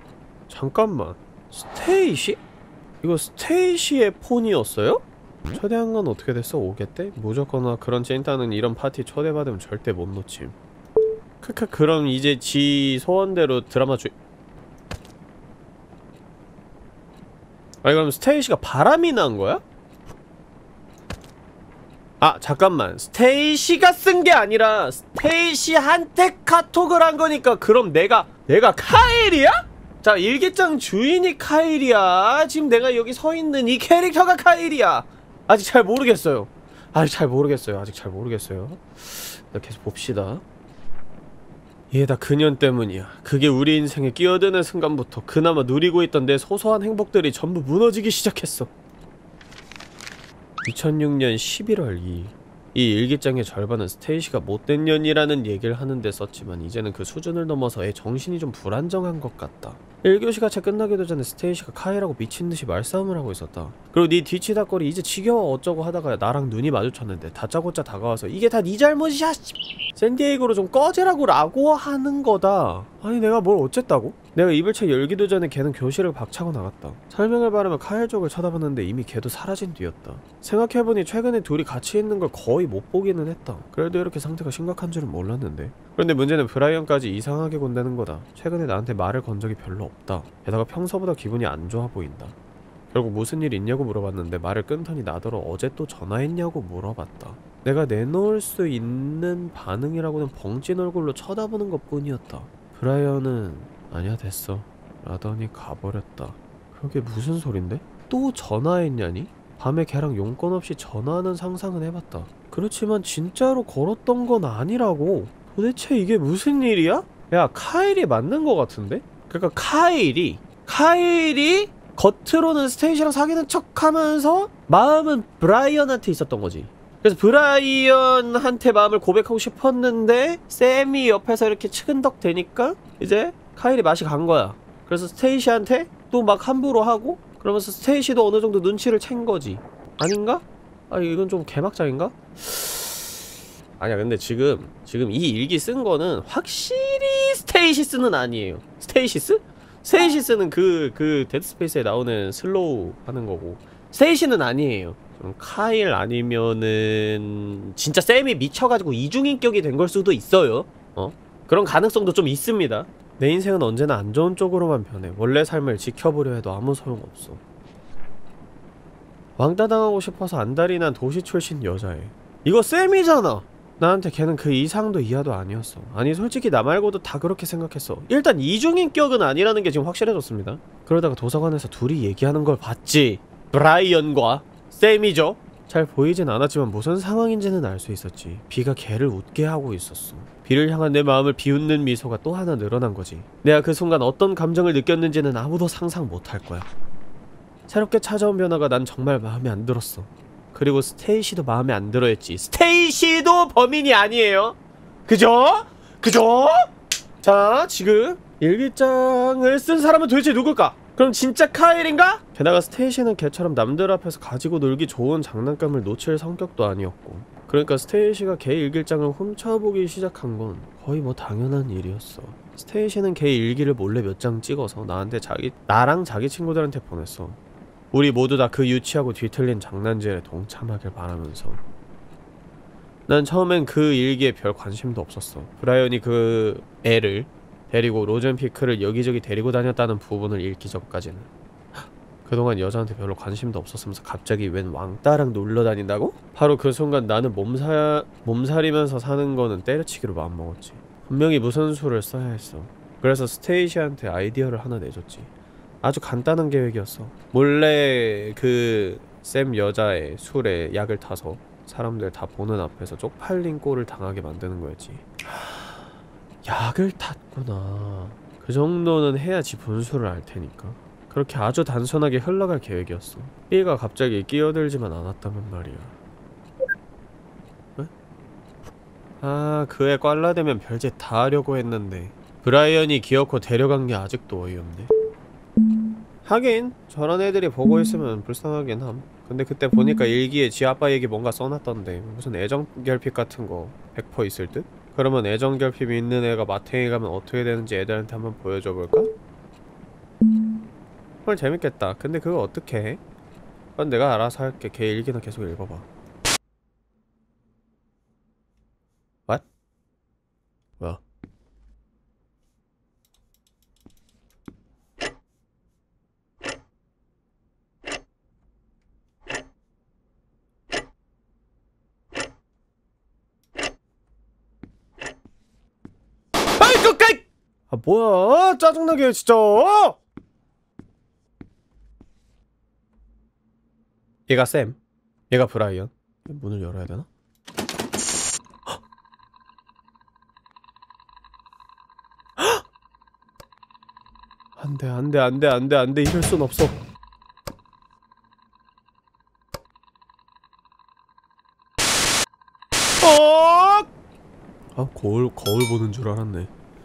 스테이시? 이거 스테이시의 폰이었어요? 초대한 건 어떻게 됐어? 오겠대? 무조건 그런 찐따는 이런 파티 초대받으면 절대 못 놓침. 크크. 그럼 이제 지 소원대로 드라마 아니 그럼 스테이시가 바람이 난 거야? 아 잠깐만, 스테이시가 쓴 게 아니라 스테이시한테 카톡을 한 거니까 그럼 내가 카일이야? 자, 일기장 주인이 카일이야. 지금 내가 여기 서 있는 이 캐릭터가 카일이야. 아직 잘 모르겠어요. 아직 잘 모르겠어요. 나 계속 봅시다. 이게 다 그년 때문이야. 그게 우리 인생에 끼어드는 순간부터 그나마 누리고 있던 내 소소한 행복들이 전부 무너지기 시작했어. 2006년 11월 2일. 이 일기장의 절반은 스테이시가 못된 년이라는 얘기를 하는데 썼지만 이제는 그 수준을 넘어서 애 정신이 좀 불안정한 것 같다. 1교시가 채 끝나기도 전에 스테이시가 카이라고 미친듯이 말싸움을 하고 있었다. 그리고 네 뒤치다거리 이제 지겨워 어쩌고 하다가 나랑 눈이 마주쳤는데 다짜고짜 다가와서 이게 다 네 잘못이야 샌디에이고로 좀 꺼지라고 라고 하는 거다. 아니 내가 뭘 어쨌다고? 내가 입을 채 열기도 전에 걔는 교실을 박차고 나갔다. 설명을 바르며 카일 쪽을 쳐다봤는데 이미 걔도 사라진 뒤였다. 생각해보니 최근에 둘이 같이 있는 걸 거의 못 보기는 했다. 그래도 이렇게 상태가 심각한 줄은 몰랐는데. 그런데 문제는 브라이언까지 이상하게 곤다는 거다. 최근에 나한테 말을 건 적이 별로 없다. 게다가 평소보다 기분이 안 좋아 보인다. 결국 무슨 일 있냐고 물어봤는데 말을 끊더니 나더러 어제 또 전화했냐고 물어봤다. 내가 내놓을 수 있는 반응이라고는 벙찐 얼굴로 쳐다보는 것 뿐이었다. 브라이언은 아니야 됐어 라더니 가버렸다. 그게 무슨 소린데? 또 전화했냐니? 밤에 걔랑 용건 없이 전화하는 상상은 해봤다. 그렇지만 진짜로 걸었던 건 아니라고. 도대체 이게 무슨 일이야? 야, 카일이 맞는 거 같은데? 그러니까 카일이 겉으로는 스테이시랑 사귀는 척하면서 마음은 브라이언한테 있었던 거지. 그래서 브라이언한테 마음을 고백하고 싶었는데 샘이 옆에서 이렇게 측은덕 대니까 이제 카일이 맛이 간 거야. 그래서 스테이시한테 또 막 함부로 하고 그러면서 스테이시도 어느 정도 눈치를 챈 거지. 아닌가? 아, 이건 좀 개막장인가? 아니야, 근데 지금 이 일기 쓴 거는 확실히 스테이시스는 아니에요. 스테이시스는 그 데드스페이스에 나오는 슬로우 하는 거고, 스테이시는 아니에요. 카일 아니면은 진짜 샘이 미쳐가지고 이중인격이 된 걸 수도 있어요. 그런 가능성도 좀 있습니다. 내 인생은 언제나 안 좋은 쪽으로만 변해. 원래 삶을 지켜보려 해도 아무 소용없어. 왕따 당하고 싶어서 안달이 난 도시 출신 여자애. 이거 샘이잖아. 나한테 걔는 그 이상도 이하도 아니었어. 아니, 솔직히 나 말고도 다 그렇게 생각했어. 일단 이중인격은 아니라는 게 지금 확실해졌습니다. 그러다가 도서관에서 둘이 얘기하는 걸 봤지. 브라이언과 샘이죠. 잘 보이진 않았지만 무슨 상황인지는 알 수 있었지. 비가 걔를 웃게 하고 있었어. 비를 향한 내 마음을 비웃는 미소가 또 하나 늘어난 거지. 내가 그 순간 어떤 감정을 느꼈는지는 아무도 상상 못할 거야. 새롭게 찾아온 변화가 난 정말 마음에 안 들었어. 그리고 스테이시도 마음에 안 들어했지. 스테이시도 범인이 아니에요. 그죠? 자, 지금 일기장을 쓴 사람은 도대체 누굴까? 그럼 진짜 카일인가? 게다가 스테이시는 걔처럼 남들 앞에서 가지고 놀기 좋은 장난감을 놓칠 성격도 아니었고, 그러니까 스테이시가 걔 일기장을 훔쳐보기 시작한 건 거의 뭐 당연한 일이었어. 스테이시는 걔 일기를 몰래 몇 장 찍어서 나랑 자기 친구들한테 보냈어. 우리 모두 다 그 유치하고 뒤틀린 장난질에 동참하길 바라면서. 난 처음엔 그 일기에 별 관심도 없었어. 브라이언이 그 애를 데리고 로젠피크를 여기저기 데리고 다녔다는 부분을 읽기 전까지는. 그동안 여자한테 별로 관심도 없었으면서 갑자기 웬 왕따랑 놀러 다닌다고? 바로 그 순간 나는 몸살이면서 사는 거는 때려치기로 마음먹었지. 분명히 무슨 수를 써야 했어. 그래서 스테이시한테 아이디어를 하나 내줬지. 아주 간단한 계획이었어. 몰래 그 샘 여자의 술에 약을 타서 사람들 다 보는 앞에서 쪽팔린 꼴을 당하게 만드는 거였지. 약을 탔구나. 그 정도는 해야지 분수를 알 테니까. 그렇게 아주 단순하게 흘러갈 계획이었어. B가 갑자기 끼어들지만 않았다면 말이야. 왜? 아, 그애 꽐라되면 별짓 다 하려고 했는데 브라이언이 기어코 데려간 게 아직도 어이없네. 하긴 저런 애들이 보고 있으면 불쌍하긴 함. 근데 그때 보니까 일기에 지 아빠 얘기 뭔가 써놨던데 무슨 애정결핍 같은 거 100% 있을 듯? 그러면 애정결핍 있는 애가 마탱이 가면 어떻게 되는지 애들한테 한번 보여줘볼까? 헐, 재밌겠다. 근데 그거 어떻게 해? 그건 내가 알아서 할게. 걔 일기나 계속 읽어봐. What? 뭐야? 아, 뭐야? 짜증나게 진짜. 얘가 샘, 얘가 브라이언. 문을 열어야 되나? 안돼, 이럴 순 없어. 아, 거울 보는 줄 알았네.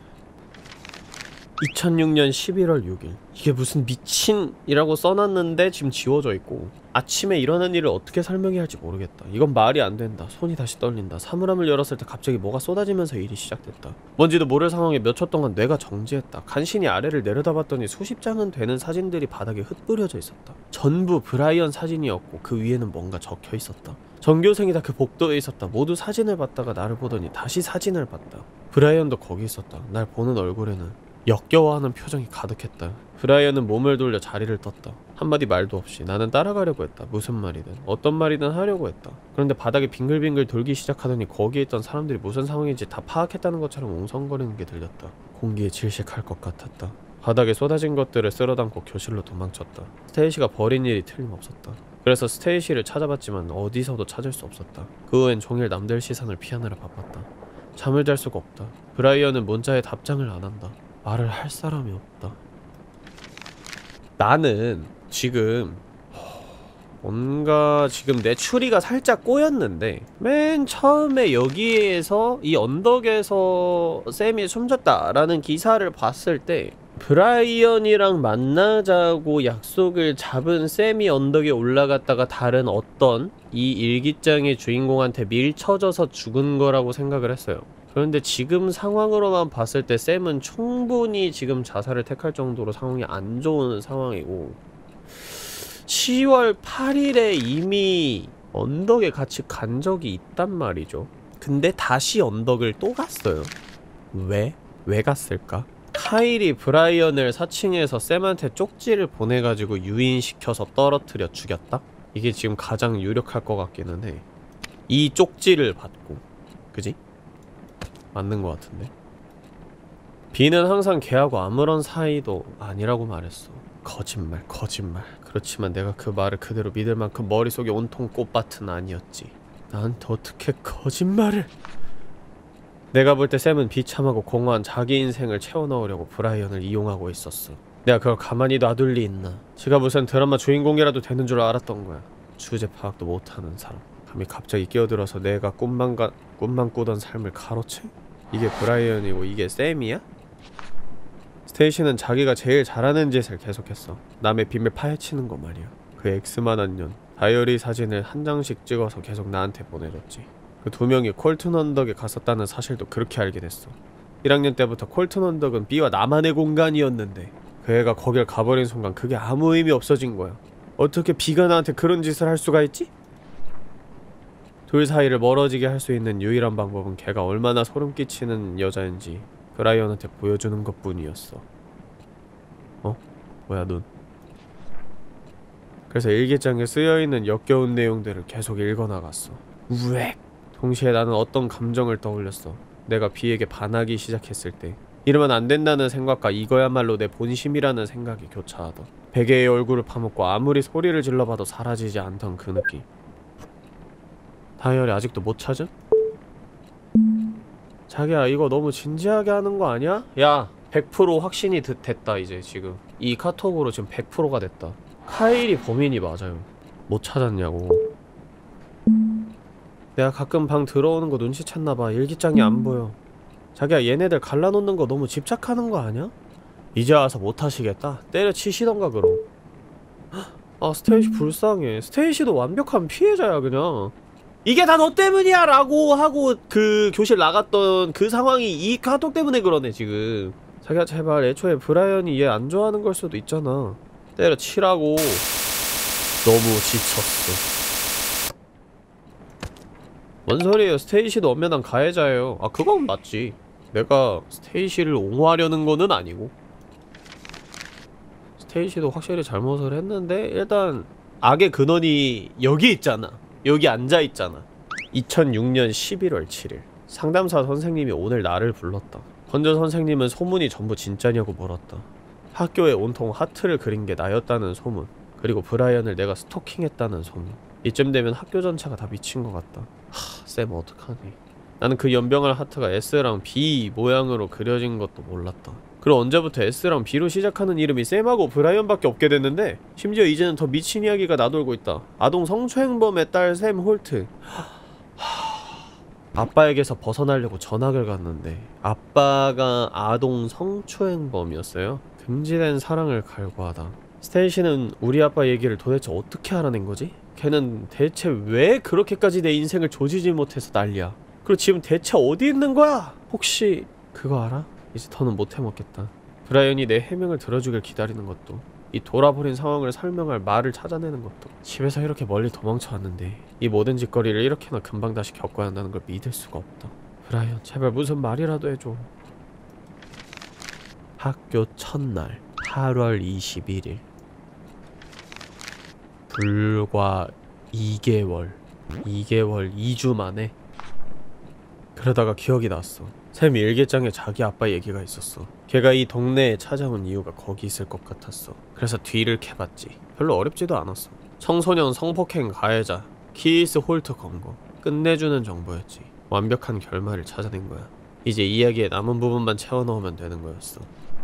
2006년 11월 6일. 이게 무슨 미친이라고 써놨는데 지금 지워져 있고, 아침에 일어난 일을 어떻게 설명해야 할지 모르겠다. 이건 말이 안 된다. 손이 다시 떨린다. 사물함을 열었을 때 갑자기 뭐가 쏟아지면서 일이 시작됐다. 뭔지도 모를 상황에 몇 초 동안 뇌가 정지했다. 간신히 아래를 내려다봤더니 수십 장은 되는 사진들이 바닥에 흩뿌려져 있었다. 전부 브라이언 사진이었고 그 위에는 뭔가 적혀 있었다. 전교생이 다 그 복도에 있었다. 모두 사진을 봤다가 나를 보더니 다시 사진을 봤다. 브라이언도 거기 있었다. 날 보는 얼굴에는 역겨워하는 표정이 가득했다. 브라이언은 몸을 돌려 자리를 떴다. 한마디 말도 없이 나는 따라가려고 했다. 무슨 말이든 어떤 말이든 하려고 했다. 그런데 바닥에 빙글빙글 돌기 시작하더니 거기에 있던 사람들이 무슨 상황인지 다 파악했다는 것처럼 웅성거리는 게 들렸다. 공기에 질식할 것 같았다. 바닥에 쏟아진 것들을 쓸어담고 교실로 도망쳤다. 스테이시가 벌인 일이 틀림없었다. 그래서 스테이시를 찾아봤지만 어디서도 찾을 수 없었다. 그 후엔 종일 남들 시선을 피하느라 바빴다. 잠을 잘 수가 없다. 브라이언은 문자에 답장을 안 한다. 말을 할 사람이 없다. 나는 지금 뭔가 지금 내 추리가 살짝 꼬였는데 맨 처음에 여기에서 이 언덕에서 샘이 숨졌다라는 기사를 봤을 때 브라이언이랑 만나자고 약속을 잡은 샘이 언덕에 올라갔다가 다른 어떤 이 일기장의 주인공한테 밀쳐져서 죽은 거라고 생각을 했어요. 그런데 지금 상황으로만 봤을 때 샘은 충분히 지금 자살을 택할 정도로 상황이 안 좋은 상황이고 10월 8일에 이미 언덕에 같이 간 적이 있단 말이죠. 근데 다시 언덕을 또 갔어요. 왜? 왜 갔을까? 카일이 브라이언을 사칭해서 샘한테 쪽지를 보내가지고 유인시켜서 떨어뜨려 죽였다? 이게 지금 가장 유력할 것 같기는 해. 이 쪽지를 받고 그지? 맞는 것 같은데? B는 항상 걔하고 아무런 사이도 아니라고 말했어. 거짓말. 그렇지만 내가 그 말을 그대로 믿을 만큼 머릿속에 온통 꽃밭은 아니었지. 나한테 어떻게 거짓말을... 내가 볼 때 샘은 비참하고 공허한 자기 인생을 채워넣으려고 브라이언을 이용하고 있었어. 내가 그걸 가만히 놔둘 리 있나. 지가 무슨 드라마 주인공이라도 되는 줄 알았던 거야. 주제 파악도 못하는 사람. 감히 갑자기 끼어들어서 내가 꿈만 꾸던 삶을 가로채? 이게 브라이언이고 이게 샘이야? 스테이시는 자기가 제일 잘하는 짓을 계속했어. 남의 비밀 파헤치는 거 말이야. 그 엑스만한 년 다이어리 사진을 한 장씩 찍어서 계속 나한테 보내줬지. 그 두 명이 콜튼 언덕에 갔었다는 사실도 그렇게 알게 됐어. 1학년 때부터 콜튼 언덕은 B와 나만의 공간이었는데 그 애가 거길 가버린 순간 그게 아무 의미 없어진 거야. 어떻게 B가 나한테 그런 짓을 할 수가 있지? 둘 사이를 멀어지게 할 수 있는 유일한 방법은 걔가 얼마나 소름 끼치는 여자인지 브라이언한테 보여주는 것뿐이었어. 어? 뭐야 눈. 그래서 일기장에 쓰여있는 역겨운 내용들을 계속 읽어나갔어. 우엑! 동시에 나는 어떤 감정을 떠올렸어. 내가 B에게 반하기 시작했을 때 이러면 안 된다는 생각과 이거야말로 내 본심이라는 생각이 교차하던 베개의 얼굴을 파묻고 아무리 소리를 질러봐도 사라지지 않던 그 느낌. 다이어리 아직도 못 찾음? 자기야 이거 너무 진지하게 하는 거 아니야? 야 100% 확신이 됐다 이제 지금 이 카톡으로 지금 100%가 됐다. 카일이 범인이 맞아요. 못 찾았냐고. 내가 가끔 방 들어오는 거 눈치챘나봐. 일기장이 안 보여. 자기야 얘네들 갈라놓는 거 너무 집착하는 거 아니야? 이제 와서 못하시겠다? 때려치시던가 그럼. 아 스테이시 불쌍해. 스테이시도 완벽한 피해자야 그냥. 이게 다 너 때문이야 라고 하고 그 교실 나갔던 그 상황이 이 카톡 때문에 그러네 지금. 자기야 제발 애초에 브라이언이 얘 안 좋아하는 걸 수도 있잖아. 때려치라고. 너무 지쳤어. 뭔 소리예요. 스테이시도 엄연한 가해자예요. 아 그건 맞지. 내가 스테이시를 옹호하려는 거는 아니고 스테이시도 확실히 잘못을 했는데 일단 악의 근원이 여기 있잖아. 여기 앉아있잖아. 2006년 11월 7일 상담사 선생님이 오늘 나를 불렀다. 먼저 선생님은 소문이 전부 진짜냐고 물었다. 학교에 온통 하트를 그린 게 나였다는 소문, 그리고 브라이언을 내가 스토킹했다는 소문. 이쯤 되면 학교 전체가 다 미친 것 같다. 쌤 어떡하니. 나는 그 연병할 하트가 S랑 B 모양으로 그려진 것도 몰랐다. 그리고 언제부터 S랑 B로 시작하는 이름이 쌤하고 브라이언밖에 없게 됐는데 심지어 이제는 더 미친 이야기가 나돌고 있다. 아동 성추행범의 딸 샘 홀트. 아빠에게서 벗어나려고 전학을 갔는데 아빠가 아동 성추행범이었어요. 금지된 사랑을 갈구하다. 스테이시는 우리 아빠 얘기를 도대체 어떻게 알아낸 거지? 걔는 대체 왜 그렇게까지 내 인생을 조지지 못해서 난리야. 그리고 지금 대체 어디 있는 거야? 혹시 그거 알아? 이제 더는 못 해먹겠다. 브라이언이 내 해명을 들어주길 기다리는 것도, 이 돌아버린 상황을 설명할 말을 찾아내는 것도, 집에서 이렇게 멀리 도망쳐왔는데 이 모든 짓거리를 이렇게나 금방 다시 겪어야 한다는 걸 믿을 수가 없다. 브라이언 제발 무슨 말이라도 해줘. 학교 첫날 8월 21일 불과 2개월 2주 만에. 그러다가 기억이 났어. 샘 일기장에 자기 아빠 얘기가 있었어. 걔가 이 동네에 찾아온 이유가 거기 있을 것 같았어. 그래서 뒤를 캐봤지. 별로 어렵지도 않았어. 청소년 성폭행 가해자 키스 홀트 검거. 끝내주는 정보였지. 완벽한 결말을 찾아낸 거야. 이제 이야기의 남은 부분만 채워 넣으면 되는 거였어.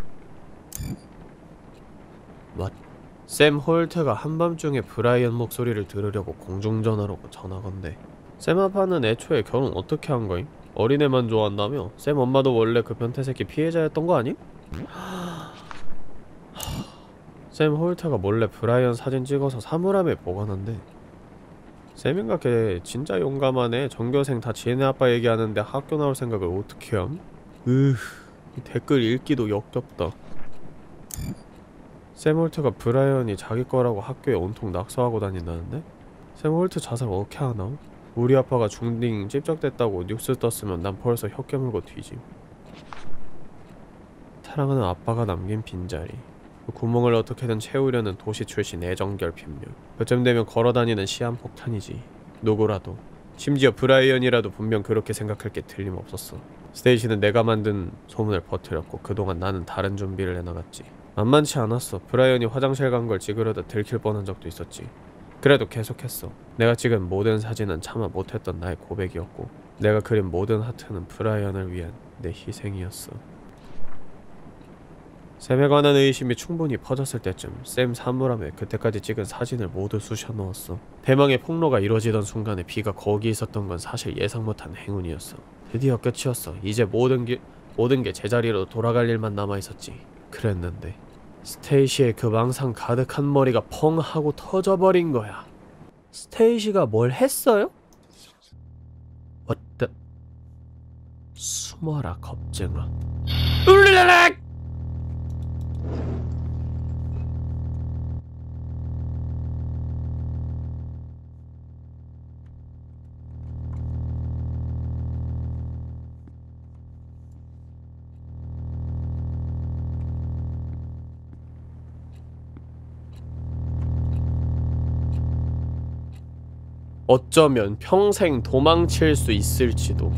What? 샘 홀트가 한밤중에 브라이언 목소리를 들으려고 공중전화로 전화 건대. 샘 아빠는 애초에 결혼 어떻게 한 거임? 어린애만 좋아한다며? 샘 엄마도 원래 그 변태새끼 피해자였던 거 아님? 샘 홀트가 몰래 브라이언 사진 찍어서 사물함에 보관한대. 샘인가 걔 진짜 용감하네. 전교생 다 지네 아빠 얘기하는데 학교 나올 생각을 어떻게 함? 이 댓글 읽기도 역겹다. 샘 홀트가 브라이언이 자기 거라고 학교에 온통 낙서하고 다닌다는데? 샘 홀트 자살 어떻게 하나? 우리 아빠가 중딩 찝적됐다고 뉴스 떴으면 난 벌써 혀 깨물고 뒤짐. 사랑하는 아빠가 남긴 빈자리. 그 구멍을 어떻게든 채우려는 도시 출신 애정결핍류. 그쯤 되면 걸어다니는 시한폭탄이지. 누구라도, 심지어 브라이언이라도 분명 그렇게 생각할 게 틀림없었어. 스테이시는 내가 만든 소문을 퍼뜨렸고 그동안 나는 다른 준비를 해나갔지. 만만치 않았어. 브라이언이 화장실 간 걸 찍으려다 들킬 뻔한 적도 있었지. 그래도 계속했어. 내가 찍은 모든 사진은 차마 못했던 나의 고백이었고 내가 그린 모든 하트는 브라이언을 위한 내 희생이었어. 샘에 관한 의심이 충분히 퍼졌을 때쯤 샘 사물함에 그때까지 찍은 사진을 모두 쑤셔 넣었어. 대망의 폭로가 이루어지던 순간에 비가 거기 있었던 건 사실 예상 못한 행운이었어. 드디어 끝이었어. 이제 모든 게 제자리로 돌아갈 일만 남아있었지. 그랬는데 스테이시의 그 망상 가득한 머리가 펑 하고 터져버린 거야. 스테이시가 뭘 했어요? What the... 숨어라 겁쟁아. 울랄랄! 어쩌면 평생 도망칠 수 있을지도.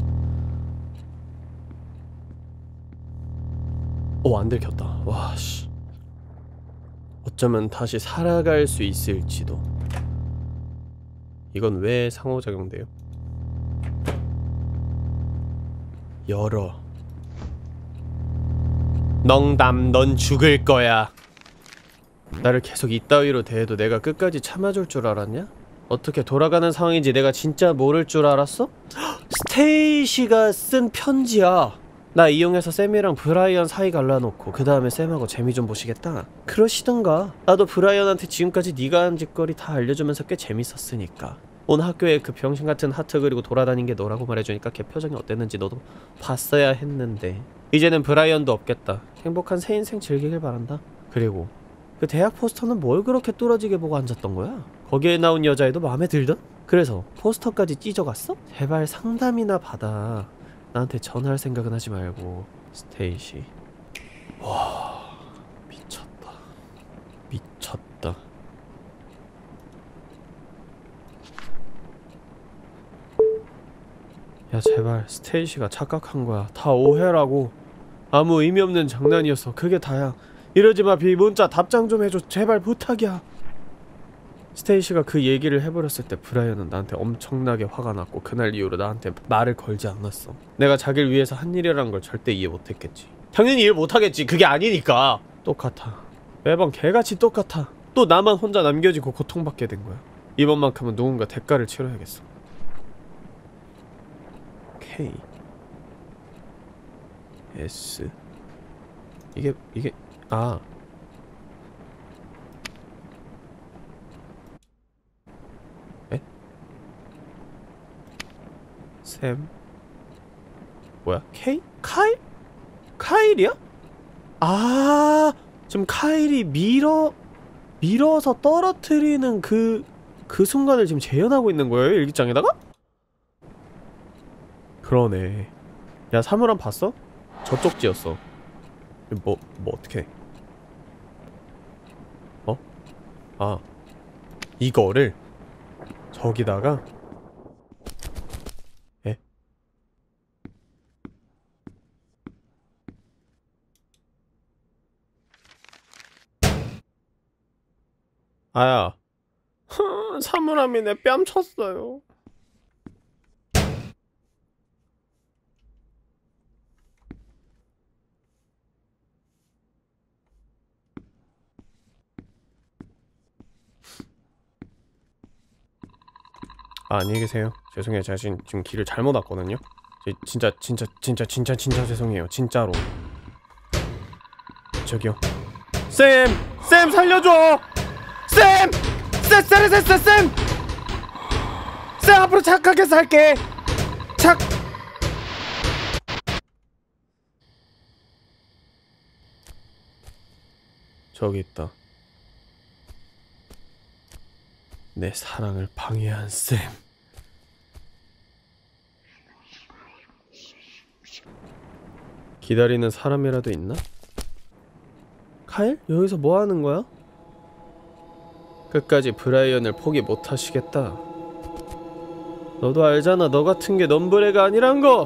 안 들켰다. 와, 씨. 어쩌면 다시 살아갈 수 있을지도. 이건 왜 상호작용돼요? 열어. 농담, 넌 죽을 거야. 나를 계속 이따위로 대해도 내가 끝까지 참아줄 줄 알았냐? 어떻게 돌아가는 상황인지 내가 진짜 모를 줄 알았어? 스테이시가 쓴 편지야. 나 이용해서 샘이랑 브라이언 사이 갈라놓고 그 다음에 샘하고 재미 좀 보시겠다. 그러시던가. 나도 브라이언한테 지금까지 네가 한 짓거리 다 알려주면서 꽤 재밌었으니까. 온 학교에 그 병신같은 하트 그리고 돌아다닌 게 너라고 말해주니까 걔 표정이 어땠는지 너도 봤어야 했는데. 이제는 브라이언도 없겠다. 행복한 새 인생 즐기길 바란다. 그리고 그 대학 포스터는 뭘 그렇게 뚫어지게 보고 앉았던 거야? 거기에 나온 여자애도 마음에 들던? 그래서 포스터까지 찢어갔어? 제발 상담이나 받아. 나한테 전화할 생각은 하지 말고. 스테이시. 와, 미쳤다. 미쳤다. 야, 제발 스테이시가 착각한 거야. 다 오해라고. 아무 의미 없는 장난이었어. 그게 다야. 이러지마 비. 문자 답장 좀 해줘. 제발 부탁이야. 스테이시가 그 얘기를 해버렸을 때 브라이언은 나한테 엄청나게 화가 났고 그날 이후로 나한테 말을 걸지 않았어. 내가 자기를 위해서 한 일이라는 걸 절대 이해 못했겠지. 당연히 이해 못하겠지. 그게 아니니까. 똑같아. 매번 개같이 똑같아. 또 나만 혼자 남겨지고 고통받게 된 거야. 이번만큼은 누군가 대가를 치러야겠어. K S 이게 아 에? 샘 뭐야? K? 카일이야? 아, 지금 카일이 밀어서 떨어뜨리는 그 순간을 지금 재현하고 있는 거예요? 일기장에다가? 그러네. 야, 사물함 봤어? 저쪽 지였어. 뭐 어떡해. 아, 이거를 저기다가 에? 아야 사물함이 내 뺨 쳤어요. 아, 안녕히 계세요. 죄송해요. 제가 지금 길을 잘못 왔거든요. 진짜 죄송해요. 진짜로. 저기요. 쌤 살려줘. 쌤 앞으로 착하게 살게. 저기 있다. 내 사랑을 방해한 쌤. 기다리는 사람이라도 있나? 카일? 여기서 뭐 하는 거야? 끝까지 브라이언을 포기 못 하시겠다. 너도 알잖아. 너 같은 게 넘브레가 아니란 거.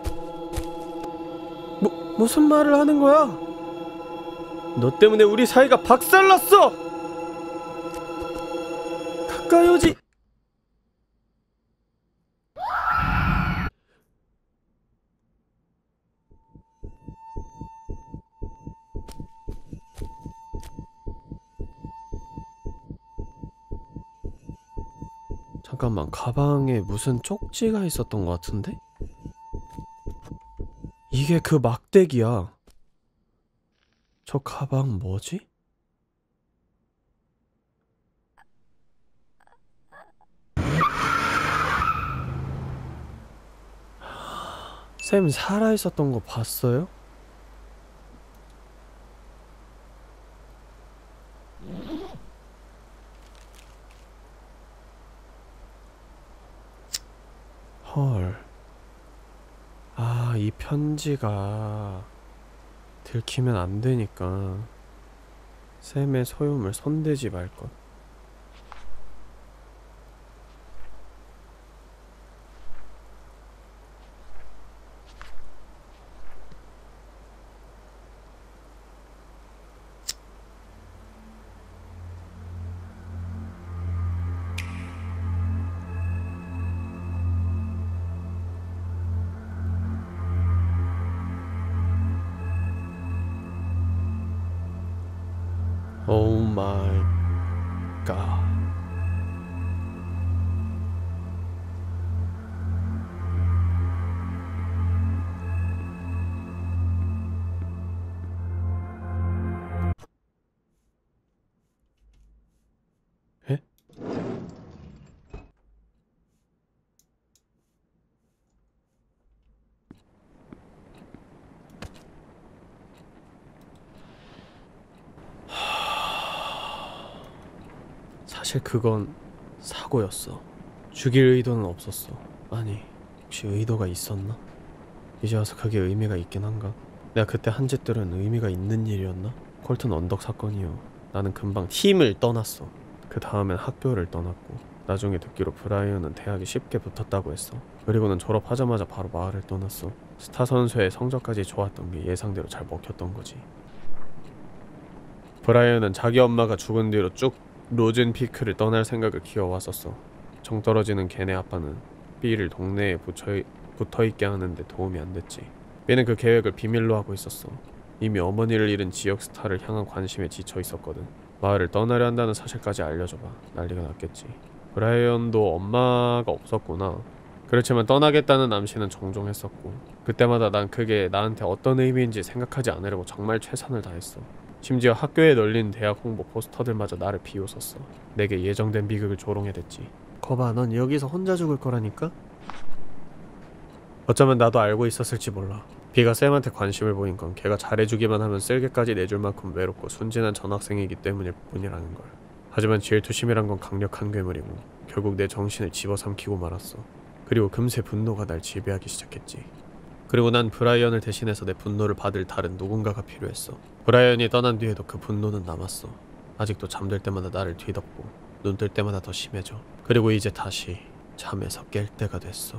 무슨 말을 하는 거야? 너 때문에 우리 사이가 박살났어. 가까이 오지. 잠깐만, 가방에 무슨 쪽지가 있었던 것 같은데? 이게 그 막대기야. 저 가방 뭐지? 쌤 살아있었던 거 봤어요? 헐. 아, 이 편지가 들키면 안 되니까 쌤의 소유물 손대지 말것. 오 마이 갓. 에? 사실 그건 사고였어. 죽일 의도는 없었어. 아니, 혹시 의도가 있었나? 이제 와서 그게 의미가 있긴 한가? 내가 그때 한 짓들은 의미가 있는 일이었나? 콜튼 언덕 사건이요. 나는 금방 팀을 떠났어. 그 다음엔 학교를 떠났고, 나중에 듣기로 브라이언은 대학에 쉽게 붙었다고 했어. 그리고는 졸업하자마자 바로 마을을 떠났어. 스타 선수의 성적까지 좋았던 게 예상대로 잘 먹혔던 거지. 브라이언은 자기 엄마가 죽은 뒤로 쭉 로젠피크를 떠날 생각을 키워왔었어. 정 떨어지는 걔네 아빠는 B를 동네에 붙어있게 하는데 도움이 안 됐지. B는 그 계획을 비밀로 하고 있었어. 이미 어머니를 잃은 지역 스타를 향한 관심에 지쳐 있었거든. 마을을 떠나려 한다는 사실까지 알려줘봐 난리가 났겠지. 브라이언도 엄마가 없었구나. 그렇지만 떠나겠다는 암시는 종종 했었고, 그때마다 난 그게 나한테 어떤 의미인지 생각하지 않으려고 정말 최선을 다했어. 심지어 학교에 널린 대학 홍보 포스터들마저 나를 비웃었어. 내게 예정된 비극을 조롱해댔지. 거봐, 넌 여기서 혼자 죽을 거라니까? 어쩌면 나도 알고 있었을지 몰라. 비가 쌤한테 관심을 보인 건 걔가 잘해주기만 하면 쓸개까지 내줄 만큼 외롭고 순진한 전학생이기 때문일 뿐이라는 걸. 하지만 질투심이란 건 강력한 괴물이고 결국 내 정신을 집어삼키고 말았어. 그리고 금세 분노가 날 지배하기 시작했지. 그리고 난 브라이언을 대신해서 내 분노를 받을 다른 누군가가 필요했어. 브라이언이 떠난 뒤에도 그 분노는 남았어. 아직도 잠들 때마다 나를 뒤덮고 눈 뜰 때마다 더 심해져. 그리고 이제 다시 잠에서 깰 때가 됐어.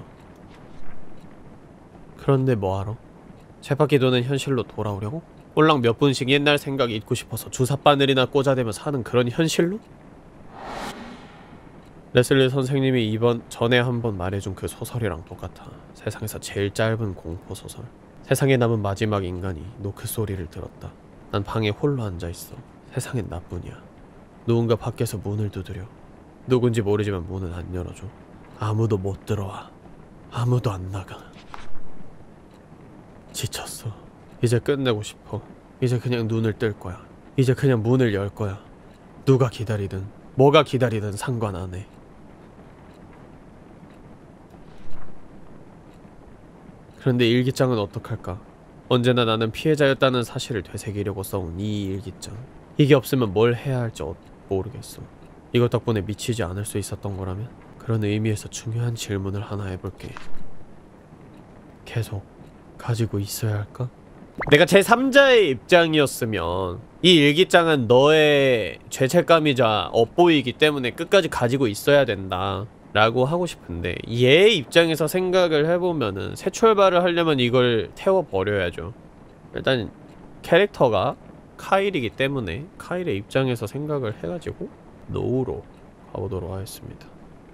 그런데 뭐하러? 쳇바퀴 도는 현실로 돌아오려고? 꼴랑 몇 분씩 옛날 생각 잊고 싶어서 주사바늘이나 꽂아대며 사는 그런 현실로? 레슬리 선생님이 이번 전에 한번 말해준 그 소설이랑 똑같아. 세상에서 제일 짧은 공포소설. 세상에 남은 마지막 인간이 노크 소리를 들었다. 난 방에 홀로 앉아있어. 세상엔 나뿐이야. 누군가 밖에서 문을 두드려. 누군지 모르지만 문은 안 열어줘. 아무도 못 들어와. 아무도 안 나가. 지쳤어. 이제 끝내고 싶어. 이제 그냥 눈을 뜰 거야. 이제 그냥 문을 열 거야. 누가 기다리든 뭐가 기다리든 상관 안 해. 그런데 일기장은 어떡할까? 언제나 나는 피해자였다는 사실을 되새기려고 써온 이 일기장. 이게 없으면 뭘 해야 할지 모르겠어. 이것 덕분에 미치지 않을 수 있었던 거라면? 그런 의미에서 중요한 질문을 하나 해볼게. 계속 가지고 있어야 할까? 내가 제3자의 입장이었으면 이 일기장은 너의 죄책감이자 업보이기 때문에 끝까지 가지고 있어야 된다 라고 하고 싶은데, 얘 입장에서 생각을 해보면은 새 출발을 하려면 이걸 태워버려야죠. 일단 캐릭터가 카일이기 때문에 카일의 입장에서 생각을 해가지고 노우로 가보도록 하겠습니다.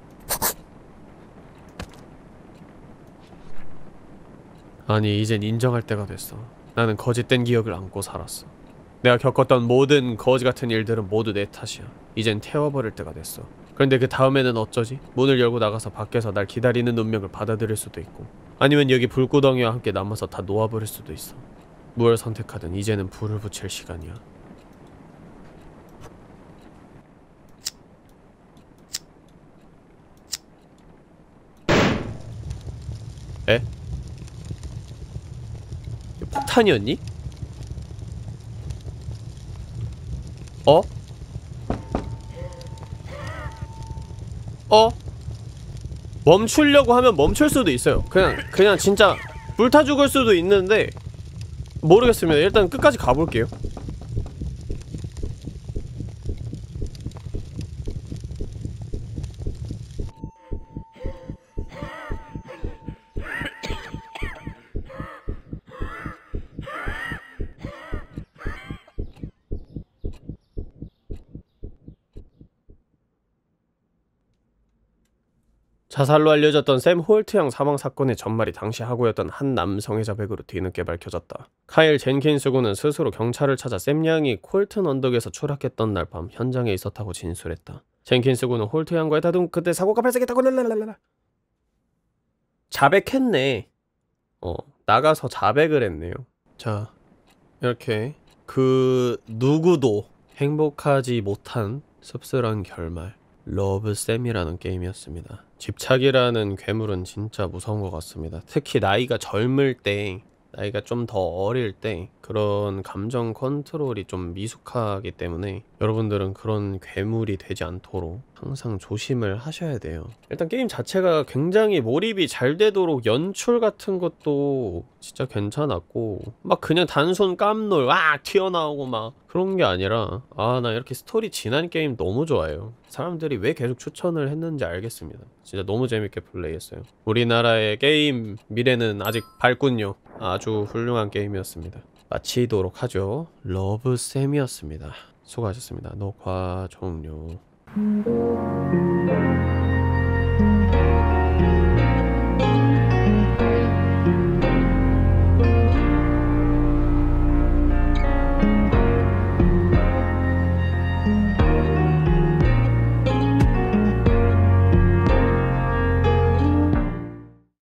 아니, 이젠 인정할 때가 됐어. 나는 거짓된 기억을 안고 살았어. 내가 겪었던 모든 거지 같은 일들은 모두 내 탓이야. 이젠 태워버릴 때가 됐어. 그런데 그 다음에는 어쩌지? 문을 열고 나가서 밖에서 날 기다리는 운명을 받아들일 수도 있고, 아니면 여기 불구덩이와 함께 남아서 다 놓아버릴 수도 있어. 무엇을 선택하든 이제는 불을 붙일 시간이야. 에? 폭탄이었니? 어? 멈추려고 하면 멈출 수도 있어요. 그냥 진짜 불타 죽을 수도 있는데 모르겠습니다. 일단 끝까지 가볼게요. 자살로 알려졌던 샘 홀트 양 사망 사건의 전말이 당시 하고였던 한 남성의 자백으로 뒤늦게 밝혀졌다. 카일 젠킨스 군은 스스로 경찰을 찾아 샘 양이 콜튼 언덕에서 추락했던 날 밤 현장에 있었다고 진술했다. 젠킨스 군은 홀트 양과의 다툼 그때 사고가 발생했다고 랄랄랄랄라 자백했네. 나가서 자백을 했네요. 자, 이렇게 그 누구도 행복하지 못한 씁쓸한 결말, 러브샘이라는 게임이었습니다. 집착이라는 괴물은 진짜 무서운 것 같습니다. 특히 나이가 젊을 때, 나이가 좀 더 어릴 때 그런 감정 컨트롤이 좀 미숙하기 때문에 여러분들은 그런 괴물이 되지 않도록 항상 조심을 하셔야 돼요. 일단 게임 자체가 굉장히 몰입이 잘 되도록 연출 같은 것도 진짜 괜찮았고, 막 그냥 단순 깜놀 와 튀어나오고 막 그런 게 아니라, 나 이렇게 스토리 진한 게임 너무 좋아해요. 사람들이 왜 계속 추천을 했는지 알겠습니다. 진짜 너무 재밌게 플레이했어요. 우리나라의 게임 미래는 아직 밝군요. 아주 훌륭한 게임이었습니다. 마치도록 하죠. 러브샘이었습니다. 수고하셨습니다. 녹화 종료.